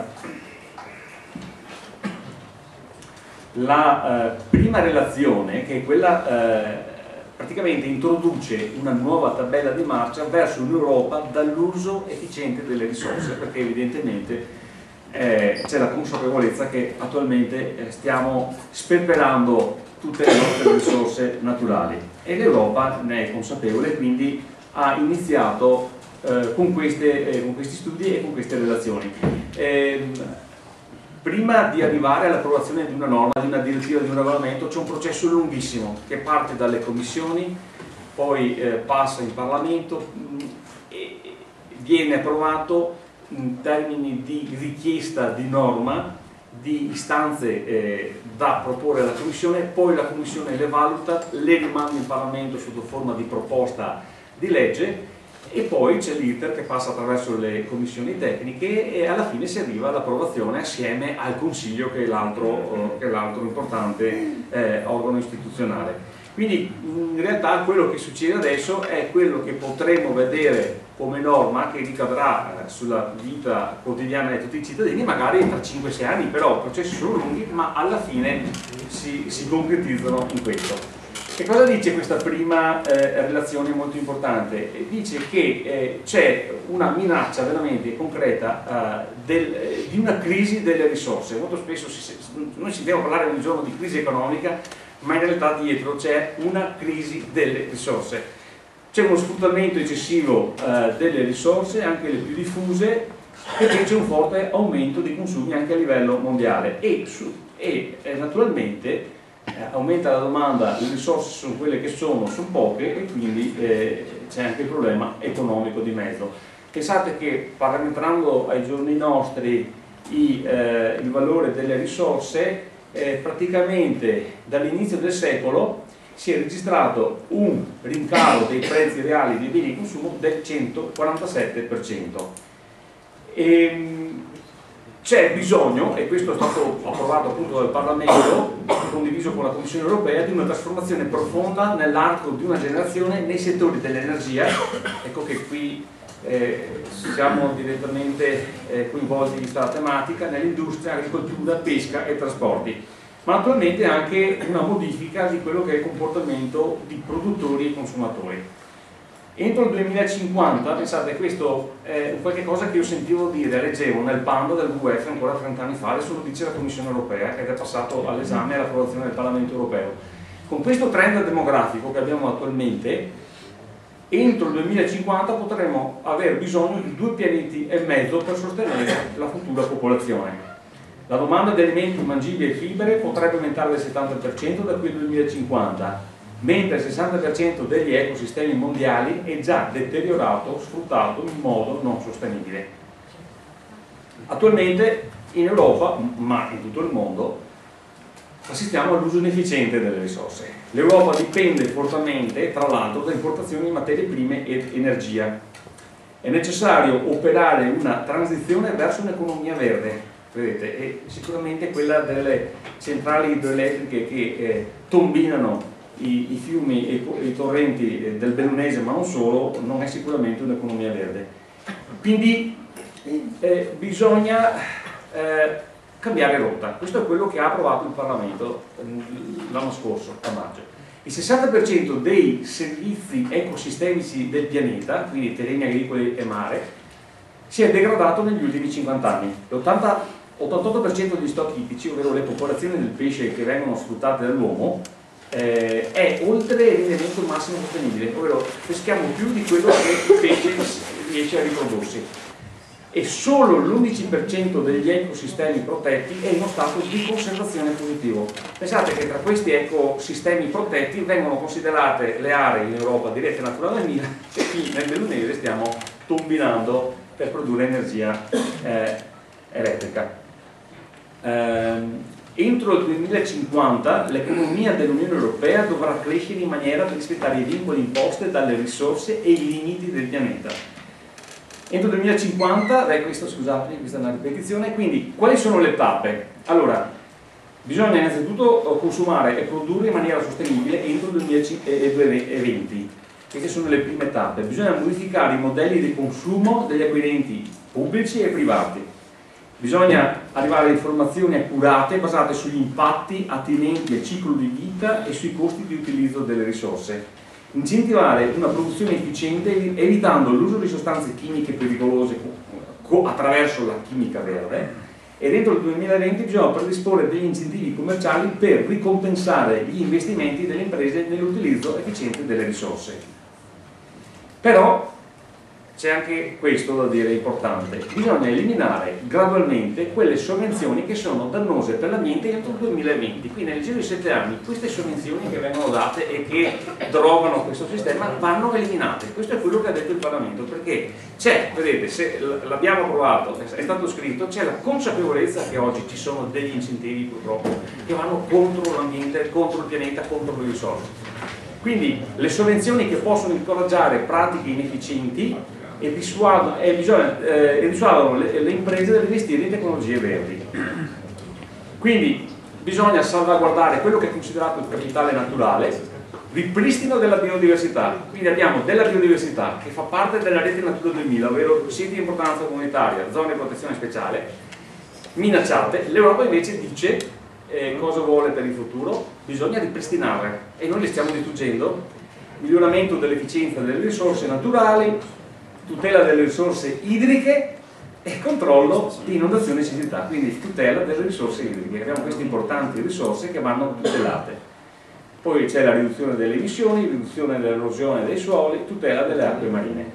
la prima relazione, che è quella praticamente introduce una nuova tabella di marcia verso un'Europa dall'uso efficiente delle risorse, perché evidentemente c'è la consapevolezza che attualmente stiamo sperperando tutte le nostre risorse naturali, e l'Europa ne è consapevole, quindi ha iniziato con questi studi e con queste relazioni. Prima di arrivare all'approvazione di una norma, di una direttiva, di un regolamento, c'è un processo lunghissimo che parte dalle commissioni, poi passa in Parlamento e viene approvato in termini di richiesta di norma, di istanze da proporre alla Commissione, poi la Commissione le valuta, le rimanda in Parlamento sotto forma di proposta di legge, e poi c'è l'iter che passa attraverso le commissioni tecniche e alla fine si arriva all'approvazione assieme al Consiglio, che è l'altro importante organo istituzionale. Quindi in realtà quello che succede adesso è quello che potremo vedere come norma che ricadrà sulla vita quotidiana di tutti i cittadini, magari tra 5-6 anni, però i processi sono lunghi, ma alla fine si concretizzano in questo. Che cosa dice questa prima relazione molto importante? Dice che c'è una minaccia veramente concreta di una crisi delle risorse. Molto spesso noi sentiamo parlare ogni giorno di crisi economica, ma in realtà dietro c'è una crisi delle risorse. C'è uno sfruttamento eccessivo delle risorse, anche le più diffuse, perché c'è un forte aumento dei consumi anche a livello mondiale e naturalmente aumenta la domanda, le risorse sono quelle che sono poche e quindi c'è anche il problema economico di mezzo. Pensate che parametrando ai giorni nostri il valore delle risorse, praticamente dall'inizio del secolo si è registrato un rincaro dei prezzi reali dei beni di consumo del 147%. C'è bisogno, e questo è stato approvato appunto dal Parlamento, condiviso con la Commissione Europea, di una trasformazione profonda nell'arco di una generazione nei settori dell'energia. Ecco che qui siamo direttamente coinvolti in questa tematica, nell'industria, agricoltura, pesca e trasporti, ma naturalmente anche una modifica di quello che è il comportamento di produttori e consumatori. Entro il 2050, pensate, questo è qualche cosa che io sentivo dire, leggevo nel bando del WWF ancora 30 anni fa, adesso lo dice la Commissione Europea ed è passato all'esame e all'approvazione del Parlamento Europeo. Con questo trend demografico che abbiamo attualmente, entro il 2050 potremo aver bisogno di 2,5 pianeti per sostenere la futura popolazione. La domanda di alimenti mangibili e fibre potrebbe aumentare del 70% da qui al 2050, mentre il 60% degli ecosistemi mondiali è già deteriorato, sfruttato in modo non sostenibile. Attualmente in Europa, ma in tutto il mondo, assistiamo all'uso inefficiente delle risorse. L'Europa dipende fortemente, tra l'altro, da importazioni di materie prime ed energia. È necessario operare una transizione verso un'economia verde, vedete, e sicuramente quella delle centrali idroelettriche che tombinano i fiumi e i torrenti del Bellunese, ma non solo, non è sicuramente un'economia verde. Quindi bisogna cambiare rotta. Questo è quello che ha approvato il Parlamento l'anno scorso, a maggio. Il 60% dei servizi ecosistemici del pianeta, quindi terreni agricoli e mare, si è degradato negli ultimi 50 anni. L'88% degli stock ittici, ovvero le popolazioni del pesce che vengono sfruttate dall'uomo, è oltre l'elemento massimo sostenibile, ovvero peschiamo più di quello che il pesce riesce a riprodursi, e solo l'11% degli ecosistemi protetti è in uno stato di conservazione positivo. Pensate che tra questi ecosistemi protetti vengono considerate le aree in Europa dirette a Natura 2000 e qui nel Bellunese stiamo tombinando per produrre energia elettrica. Entro il 2050 l'economia dell'Unione Europea dovrà crescere in maniera da rispettare i vincoli imposti dalle risorse e i limiti del pianeta. Entro il 2050, questa è una ripetizione, quindi quali sono le tappe? Allora, bisogna innanzitutto consumare e produrre in maniera sostenibile entro il 2020. Queste sono le prime tappe. Bisogna modificare i modelli di consumo degli acquirenti pubblici e privati. Bisogna arrivare a informazioni accurate basate sugli impatti attinenti al ciclo di vita e sui costi di utilizzo delle risorse. Incentivare una produzione efficiente evitando l'uso di sostanze chimiche pericolose attraverso la chimica verde, e dentro il 2020 bisogna predisporre degli incentivi commerciali per ricompensare gli investimenti delle imprese nell'utilizzo efficiente delle risorse. Però c'è anche questo da dire importante: bisogna eliminare gradualmente quelle sovvenzioni che sono dannose per l'ambiente entro il 2020. Quindi nel giro di 7 anni queste sovvenzioni che vengono date e che drogano questo sistema vanno eliminate. Questo è quello che ha detto il Parlamento, perché c'è, vedete, se l'abbiamo approvato, è stato scritto, c'è la consapevolezza che oggi ci sono degli incentivi purtroppo che vanno contro l'ambiente, contro il pianeta, contro le risorse. Quindi le sovvenzioni che possono incoraggiare pratiche inefficienti e dissuadono le imprese dall'investire in tecnologie verdi. Quindi bisogna salvaguardare quello che è considerato il capitale naturale, ripristino della biodiversità. Quindi abbiamo della biodiversità che fa parte della rete Natura 2000, ovvero siti di importanza comunitaria, zone di protezione speciale minacciate. L'Europa invece dice cosa vuole per il futuro: bisogna ripristinarle e noi le stiamo distruggendo. Miglioramento dell'efficienza delle risorse naturali, tutela delle risorse idriche e controllo di inondazioni e siccità, quindi tutela delle risorse idriche. Abbiamo queste importanti risorse che vanno tutelate. Poi c'è la riduzione delle emissioni, riduzione dell'erosione dei suoli, tutela delle acque marine.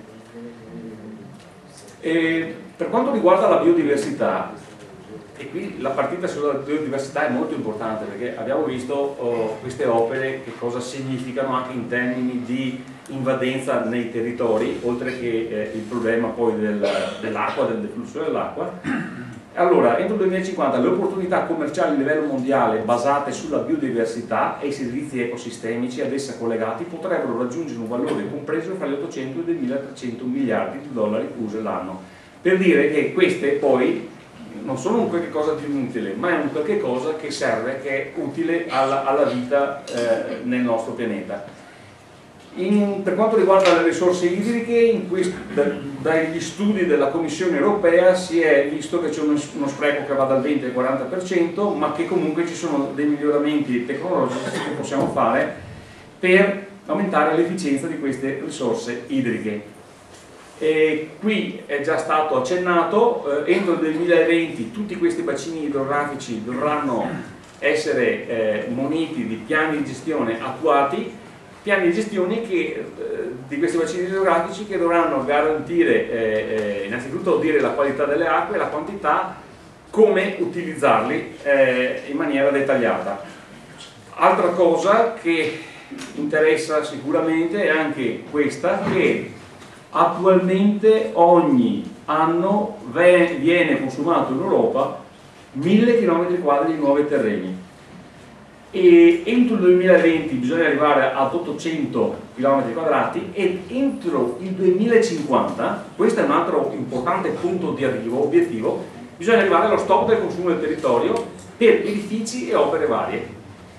E per quanto riguarda la biodiversità, e qui la partita sulla biodiversità è molto importante, perché abbiamo visto queste opere che cosa significano anche in termini di invadenza nei territori, oltre che il problema poi dell'acqua, del deflusso dell'acqua. Allora, entro il 2050 le opportunità commerciali a livello mondiale basate sulla biodiversità e i servizi ecosistemici ad essa collegati potrebbero raggiungere un valore compreso fra gli 800 e i 1.300 miliardi di dollari USA l'anno. Per dire che queste poi non sono un qualche cosa di inutile, ma è un qualche cosa che serve, che è utile alla vita nel nostro pianeta. Per quanto riguarda le risorse idriche, dagli studi della Commissione europea si è visto che c'è uno spreco che va dal 20 al 40%, ma che comunque ci sono dei miglioramenti tecnologici che possiamo fare per aumentare l'efficienza di queste risorse idriche. E qui è già stato accennato, entro il 2020 tutti questi bacini idrografici dovranno essere muniti di piani di gestione attuati, piani di gestione di questi bacini idrografici che dovranno garantire innanzitutto dire la qualità delle acque e la quantità, come utilizzarli in maniera dettagliata. Altra cosa che interessa sicuramente è anche questa, che attualmente ogni anno viene consumato in Europa 1000 km² di nuovi terreni e entro il 2020 bisogna arrivare ad 800 km² e entro il 2050, questo è un altro importante punto di arrivo, obiettivo, bisogna arrivare allo stop del consumo del territorio per edifici e opere varie.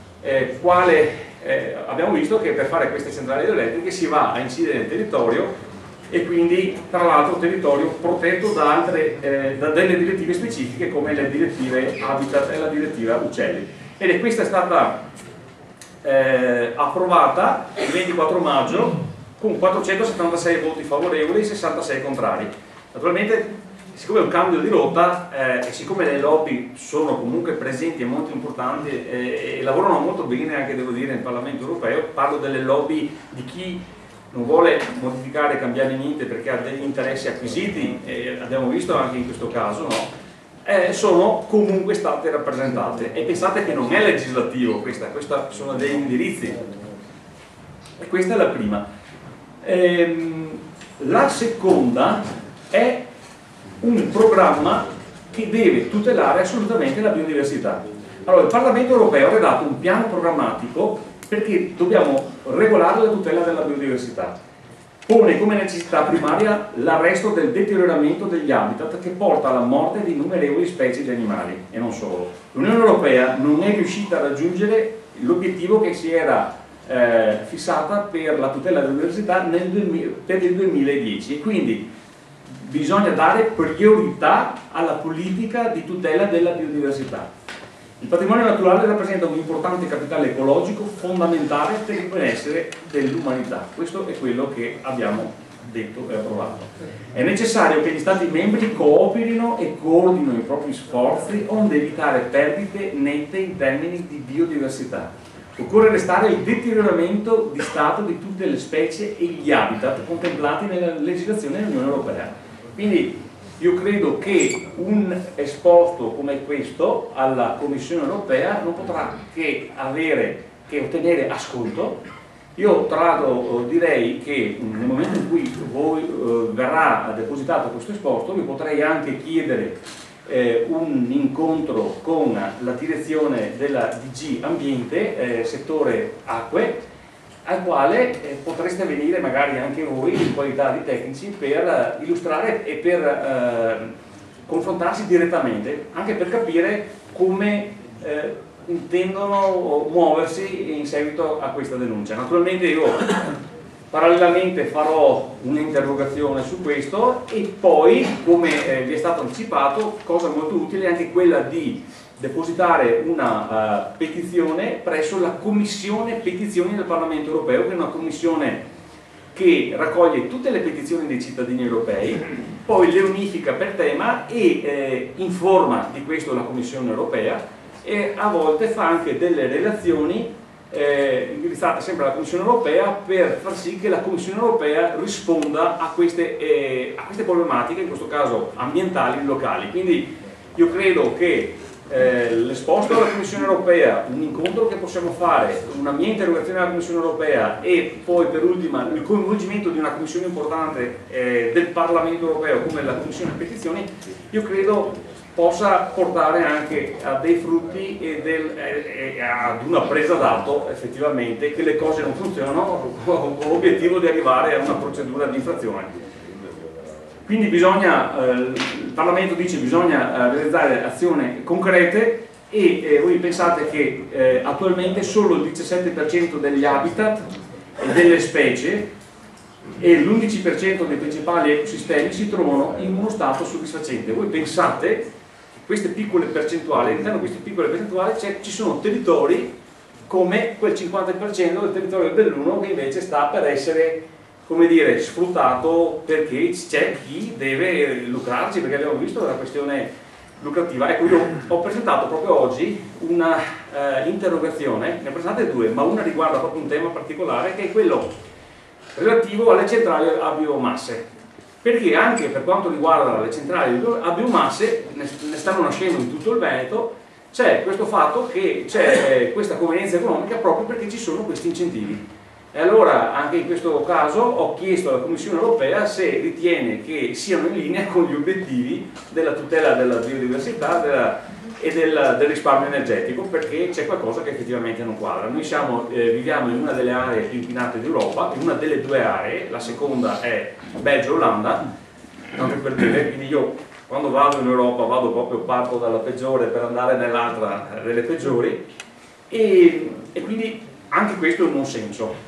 Abbiamo visto che per fare queste centrali elettriche si va a incidere nel territorio e quindi tra l'altro territorio protetto da delle direttive specifiche come le direttive Habitat e la direttiva Uccelli. Ed questa è stata approvata il 24 maggio con 476 voti favorevoli e 66 contrari. Naturalmente, siccome è un cambio di rotta e siccome le lobby sono comunque presenti e molto importanti e lavorano molto bene anche, devo dire, nel Parlamento europeo, parlo delle lobby di chi non vuole modificare e cambiare niente perché ha degli interessi acquisiti, abbiamo visto anche in questo caso, no? Sono comunque state rappresentate. E pensate che non è legislativo questa sono degli indirizzi. E questa è la prima. La seconda è un programma che deve tutelare assolutamente la biodiversità. Allora, il Parlamento europeo ha redatto un piano programmatico perché dobbiamo regolare la tutela della biodiversità. Pone come necessità primaria l'arresto del deterioramento degli habitat che porta alla morte di innumerevoli specie di animali e non solo. L'Unione Europea non è riuscita a raggiungere l'obiettivo che si era fissata per la tutela della biodiversità per il 2010 e quindi bisogna dare priorità alla politica di tutela della biodiversità. Il patrimonio naturale rappresenta un importante capitale ecologico fondamentale per il benessere dell'umanità. Questo è quello che abbiamo detto e approvato. È necessario che gli Stati membri cooperino e coordinino i propri sforzi onde evitare perdite nette in termini di biodiversità. Occorre arrestare il deterioramento di stato di tutte le specie e gli habitat contemplati nella legislazione dell'Unione Europea. Quindi io credo che un esposto come questo alla Commissione Europea non potrà che ottenere ascolto. Io tra l'altro direi che nel momento in cui verrà depositato questo esposto vi potrei anche chiedere un incontro con la direzione della DG Ambiente, settore acque, al quale potreste venire magari anche voi in qualità di tecnici per illustrare e per confrontarsi direttamente, anche per capire come intendono muoversi in seguito a questa denuncia. Naturalmente io parallelamente farò un'interrogazione su questo e poi, come vi è stato anticipato, cosa molto utile è anche quella di depositare una petizione presso la Commissione Petizioni del Parlamento Europeo, che è una commissione che raccoglie tutte le petizioni dei cittadini europei, poi le unifica per tema e informa di questo la Commissione Europea, e a volte fa anche delle relazioni indirizzate sempre alla Commissione Europea per far sì che la Commissione Europea risponda a queste problematiche, in questo caso ambientali locali. Quindi io credo che l'esposto alla Commissione Europea, un incontro che possiamo fare, una mia interrogazione alla Commissione Europea e poi per ultima il coinvolgimento di una commissione importante del Parlamento Europeo come la Commissione Petizioni, io credo possa portare anche a dei frutti e ad una presa d'atto effettivamente che le cose non funzionano, con l'obiettivo di arrivare a una procedura di infrazione. Quindi bisogna, il Parlamento dice che bisogna realizzare azioni concrete e voi pensate che attualmente solo il 17% degli habitat e delle specie e l'11% dei principali ecosistemi si trovano in uno stato soddisfacente. Voi pensate che queste piccole percentuali, all'interno di queste piccole percentuali ci sono territori come quel 50% del territorio dell'Uno che invece sta per essere, come dire, sfruttato perché c'è chi deve lucrarci, perché abbiamo visto la questione lucrativa. Ecco, io ho presentato proprio oggi una interrogazione, ne ho presentate due, ma una riguarda proprio un tema particolare che è quello relativo alle centrali a biomasse, perché anche per quanto riguarda le centrali a biomasse, ne stanno nascendo in tutto il Veneto, c'è questo fatto che c'è questa convenienza economica proprio perché ci sono questi incentivi. E allora anche in questo caso ho chiesto alla Commissione Europea se ritiene che siano in linea con gli obiettivi della tutela della biodiversità e del risparmio energetico, perché c'è qualcosa che effettivamente non quadra. Noi viviamo in una delle aree più inquinate d'Europa, in una delle due aree, la seconda è Belgio-Olanda, anche per dire, quindi io quando vado in Europa parto dalla peggiore per andare nell'altra delle peggiori, e quindi anche questo è un non senso.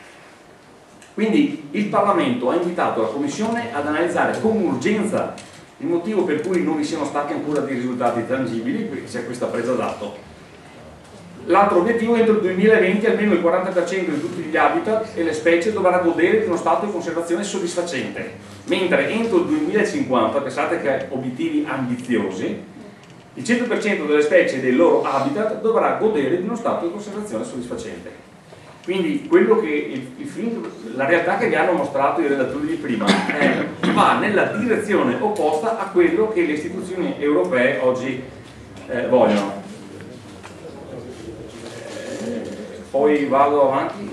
Quindi il Parlamento ha invitato la Commissione ad analizzare con urgenza il motivo per cui non vi siano stati ancora dei risultati tangibili, perché c'è questa presa d'atto. L'altro obiettivo è entro il 2020 almeno il 40% di tutti gli habitat e le specie dovrà godere di uno stato di conservazione soddisfacente, mentre entro il 2050, pensate che obiettivi ambiziosi, il 100% delle specie e dei loro habitat dovrà godere di uno stato di conservazione soddisfacente. Quindi quello che la realtà che vi hanno mostrato i relatori di prima va nella direzione opposta a quello che le istituzioni europee oggi vogliono. Poi vado avanti.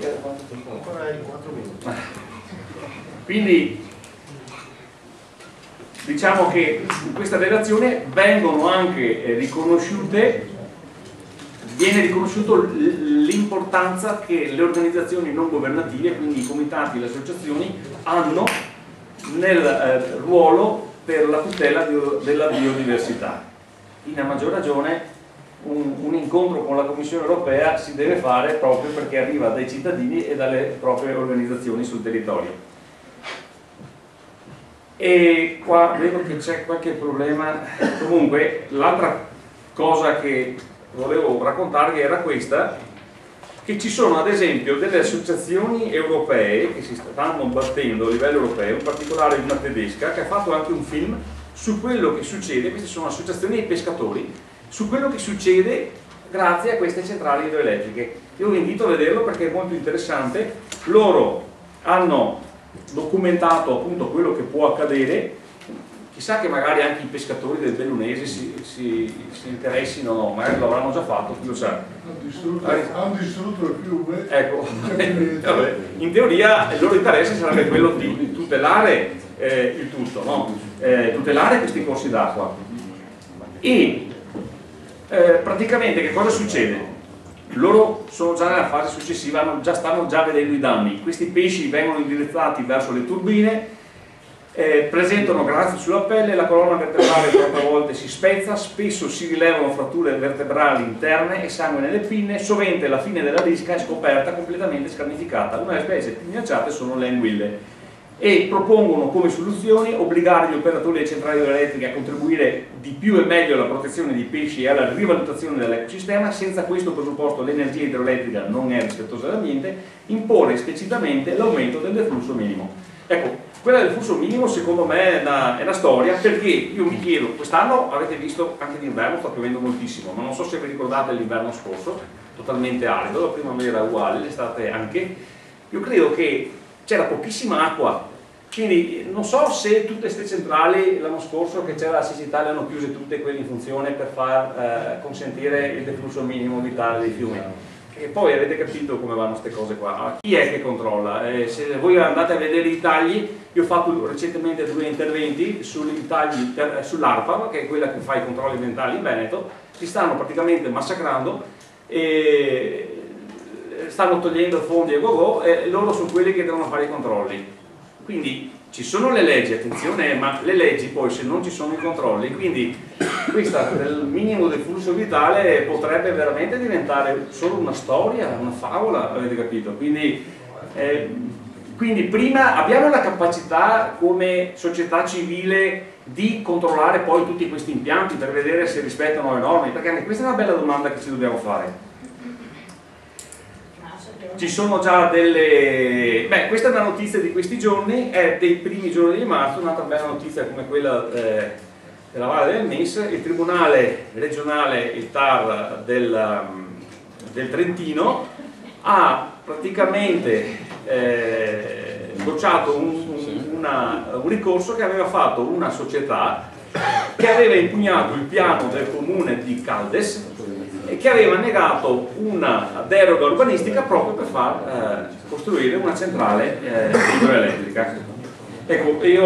Quindi diciamo che in questa relazione vengono anche viene riconosciuto l'importanza che le organizzazioni non governative, quindi i comitati e le associazioni, hanno nel ruolo per la tutela della biodiversità. In a maggior ragione un incontro con la Commissione Europea si deve fare proprio perché arriva dai cittadini e dalle proprie organizzazioni sul territorio. E qua vedo che c'è qualche problema. Comunque l'altra cosa che volevo raccontarvi era questa, che ci sono ad esempio delle associazioni europee che si stanno battendo a livello europeo, in particolare una tedesca che ha fatto anche un film su quello che succede. Queste sono associazioni di pescatori, su quello che succede grazie a queste centrali idroelettriche. Io vi invito a vederlo perché è molto interessante. Loro hanno documentato appunto quello che può accadere. Chissà che magari anche i pescatori del Bellunese si interessino, magari l'avranno già fatto, chi lo sa. Hanno distrutto il fiume. Ecco, in teoria il loro interesse sarebbe quello di tutelare il tutto, no? Tutelare questi corsi d'acqua. E praticamente che cosa succede? Loro sono già nella fase successiva, stanno già vedendo i danni. Questi pesci vengono indirizzati verso le turbine, presentano granazzi sulla pelle, la colonna vertebrale troppe volte si spezza, spesso si rilevano fratture vertebrali interne e sangue nelle pinne, sovente la fine della disca è scoperta completamente scarnificata. Una delle specie più minacciate sono le anguille. e propongono come soluzioni obbligare gli operatori delle centrali elettriche a contribuire di più e meglio alla protezione dei pesci e alla rivalutazione dell'ecosistema. Senza questo presupposto l'energia idroelettrica non è rispettosa dell'ambiente. Imporre esplicitamente l'aumento del deflusso minimo. Ecco, quella del flusso minimo secondo me è una storia, perché io mi chiedo, quest'anno avete visto anche d'inverno sta piovendo moltissimo, ma non so se vi ricordate l'inverno scorso, totalmente arido, la primavera era uguale, l'estate anche. Io credo che c'era pochissima acqua, quindi non so se tutte queste centrali l'anno scorso che c'era la siccità le hanno chiuse tutte quelle in funzione per far consentire il deflusso minimo vitale dei fiumi. E poi avete capito come vanno queste cose qua. Chi è che controlla? Se voi andate a vedere i tagli, io ho fatto recentemente 2 interventi sui tagli sull'ARPA, che è quella che fa i controlli ambientali in Veneto, si stanno praticamente massacrando e stanno togliendo fondi a go-go e loro sono quelli che devono fare i controlli. Quindi ci sono le leggi, attenzione, ma le leggi poi se non ci sono i controlli, quindi questa del minimo del flusso vitale potrebbe veramente diventare solo una storia, una favola, avete capito? Quindi prima abbiamo la capacità come società civile di controllare poi tutti questi impianti per vedere se rispettano le norme, perché anche questa è una bella domanda che ci dobbiamo fare. Ci sono già delle... Beh, questa è una notizia di questi giorni, è dei primi giorni di marzo, un'altra bella notizia come quella della Valle del Mis. Il Tribunale regionale, il TAR del Trentino, ha praticamente bocciato un ricorso che aveva fatto una società che aveva impugnato il piano del comune di Caldes e che aveva negato una deroga urbanistica proprio per far costruire una centrale idroelettrica. Ecco, io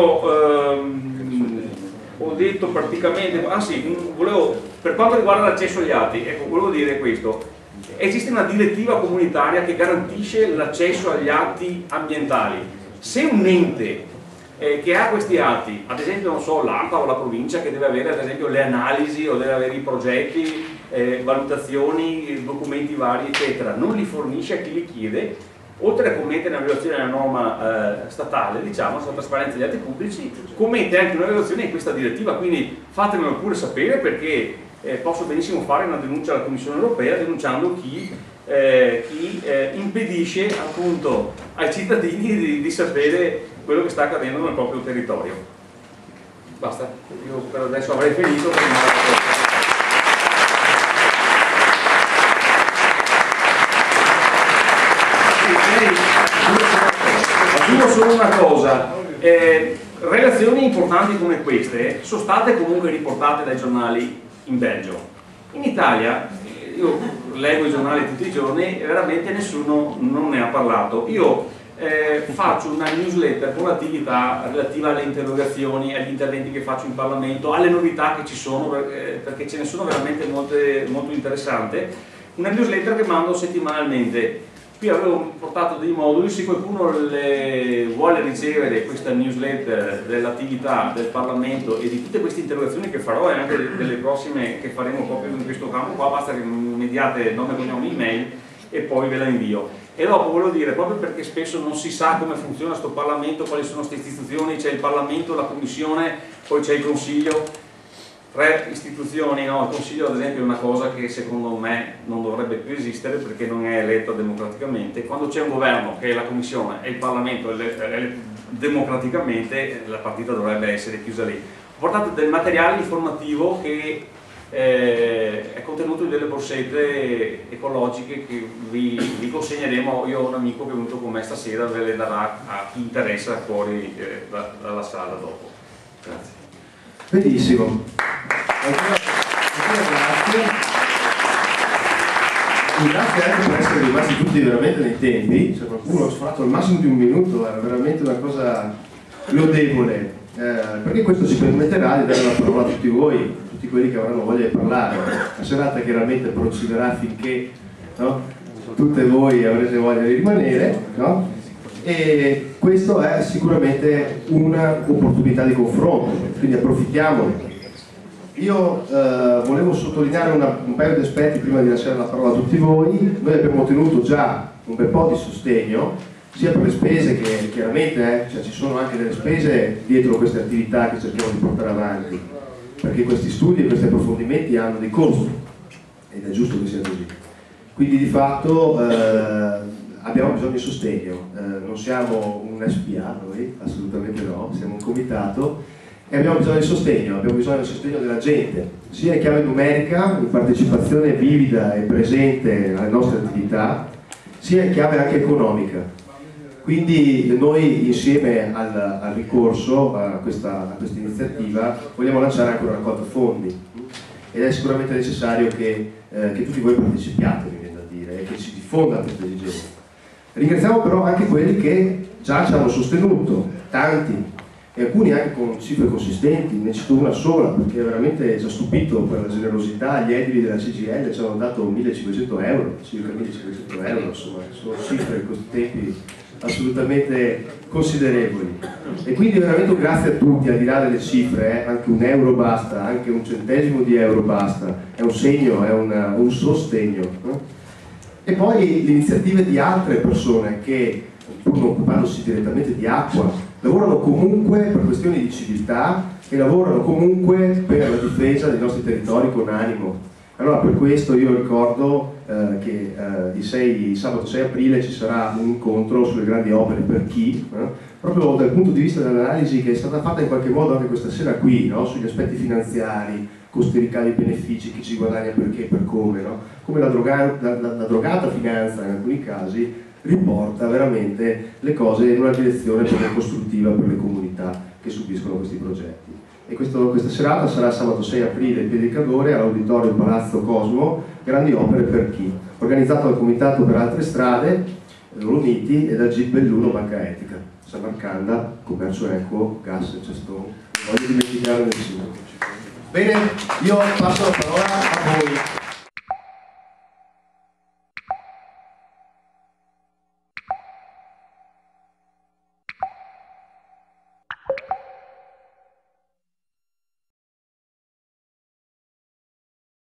ho detto praticamente, volevo, per quanto riguarda l'accesso agli atti, ecco, volevo dire questo: esiste una direttiva comunitaria che garantisce l'accesso agli atti ambientali. Se un ente che ha questi atti, ad esempio non so, l'ANPA o la provincia che deve avere ad esempio le analisi o deve avere i progetti, valutazioni, documenti vari eccetera, non li fornisce a chi li chiede, oltre a commettere una violazione della norma statale, diciamo, sulla trasparenza degli atti pubblici, commette anche una violazione di questa direttiva. Quindi fatemelo pure sapere, perché posso benissimo fare una denuncia alla Commissione Europea denunciando chi impedisce appunto ai cittadini di sapere quello che sta accadendo nel proprio territorio. Basta, io per adesso avrei finito. Aggiungo solo una cosa, relazioni importanti come queste sono state comunque riportate dai giornali in Belgio. In Italia, io leggo i giornali tutti i giorni e veramente nessuno non ne ha parlato. Io faccio una newsletter con attività relativa alle interrogazioni, agli interventi che faccio in Parlamento, alle novità che ci sono, perché ce ne sono veramente molte, molto interessanti. Una newsletter che mando settimanalmente. Qui avevo portato dei moduli, se qualcuno vuole ricevere questa newsletter dell'attività del Parlamento e di tutte queste interrogazioni che farò e anche delle prossime che faremo proprio in questo campo qua, basta che mi diate nome, cognome, email e poi ve la invio. E dopo volevo dire, proprio perché spesso non si sa come funziona questo Parlamento, quali sono queste istituzioni, c'è il Parlamento, la Commissione, poi c'è il Consiglio. 3 istituzioni, no? Il Consiglio ad esempio è una cosa che secondo me non dovrebbe più esistere perché non è eletto democraticamente. Quando c'è un governo che è la Commissione e il Parlamento è democraticamente, la partita dovrebbe essere chiusa lì. Ho portato del materiale informativo che è contenuto in delle borsette ecologiche che vi consegneremo. Io ho un amico che è venuto con me stasera, ve le darà a chi interessa fuori dalla sala dopo. Grazie. Benissimo. Grazie. Grazie anche per essere rimasti tutti veramente nei tempi. Se qualcuno ha sforato al massimo di un minuto, era veramente una cosa lodevole, perché questo ci permetterà di dare la parola a tutti voi, tutti quelli che avranno voglia di parlare. La serata chiaramente procederà finché, no, tutte voi avrete voglia di rimanere, no? E questo è sicuramente un'opportunità di confronto, quindi approfittiamone. Io volevo sottolineare un paio di aspetti prima di lasciare la parola a tutti voi. Noi abbiamo ottenuto già un bel po' di sostegno sia per le spese che chiaramente cioè ci sono anche delle spese dietro queste attività che cerchiamo di portare avanti, perché questi studi e questi approfondimenti hanno dei costi ed è giusto che sia così. Quindi di fatto abbiamo bisogno di sostegno, non siamo un SPA noi, assolutamente no, siamo un comitato e abbiamo bisogno di sostegno della gente, sia in chiave numerica, in partecipazione vivida e presente alle nostre attività, sia in chiave anche economica. Quindi noi insieme al ricorso a questa iniziativa vogliamo lanciare anche una raccolta fondi ed è sicuramente necessario che tutti voi partecipiate, mi viene da dire, e che si diffonda questa esigenza. Ringraziamo però anche quelli che già ci hanno sostenuto, tanti, e alcuni anche con cifre consistenti, ne cito una sola perché è veramente ci ha stupito per la generosità. Gli edili della CGIL ci hanno dato 1.500 euro, circa 1.500 euro, insomma, sono cifre in questi tempi assolutamente considerevoli. E quindi veramente un grazie a tutti, al di là delle cifre, anche un euro basta, anche un centesimo di euro basta, è un segno, è un sostegno. E poi le iniziative di altre persone che, pur non occupandosi direttamente di acqua, lavorano comunque per questioni di civiltà e lavorano comunque per la difesa dei nostri territori con animo. Allora per questo io ricordo che il sabato 6 aprile ci sarà un incontro sulle grandi opere per chi, proprio dal punto di vista dell'analisi che è stata fatta in qualche modo anche questa sera qui, no? Sugli aspetti finanziari, costi, ricavi e benefici, chi ci guadagna perché e per come, no? Come la drogata finanza in alcuni casi riporta veramente le cose in una direzione proprio costruttiva per le comunità che subiscono questi progetti. E questa serata sarà sabato 6 aprile in Piedicadore all'Auditorio Palazzo Cosmo, Grandi Opere per chi, organizzato dal Comitato per Altre Strade, Uniti e dal GIP Belluno Banca Etica, Samarcanda, Commercio Equo, Gas e Cestone. Non voglio dimenticare nessuno. Bene, io passo la parola a voi.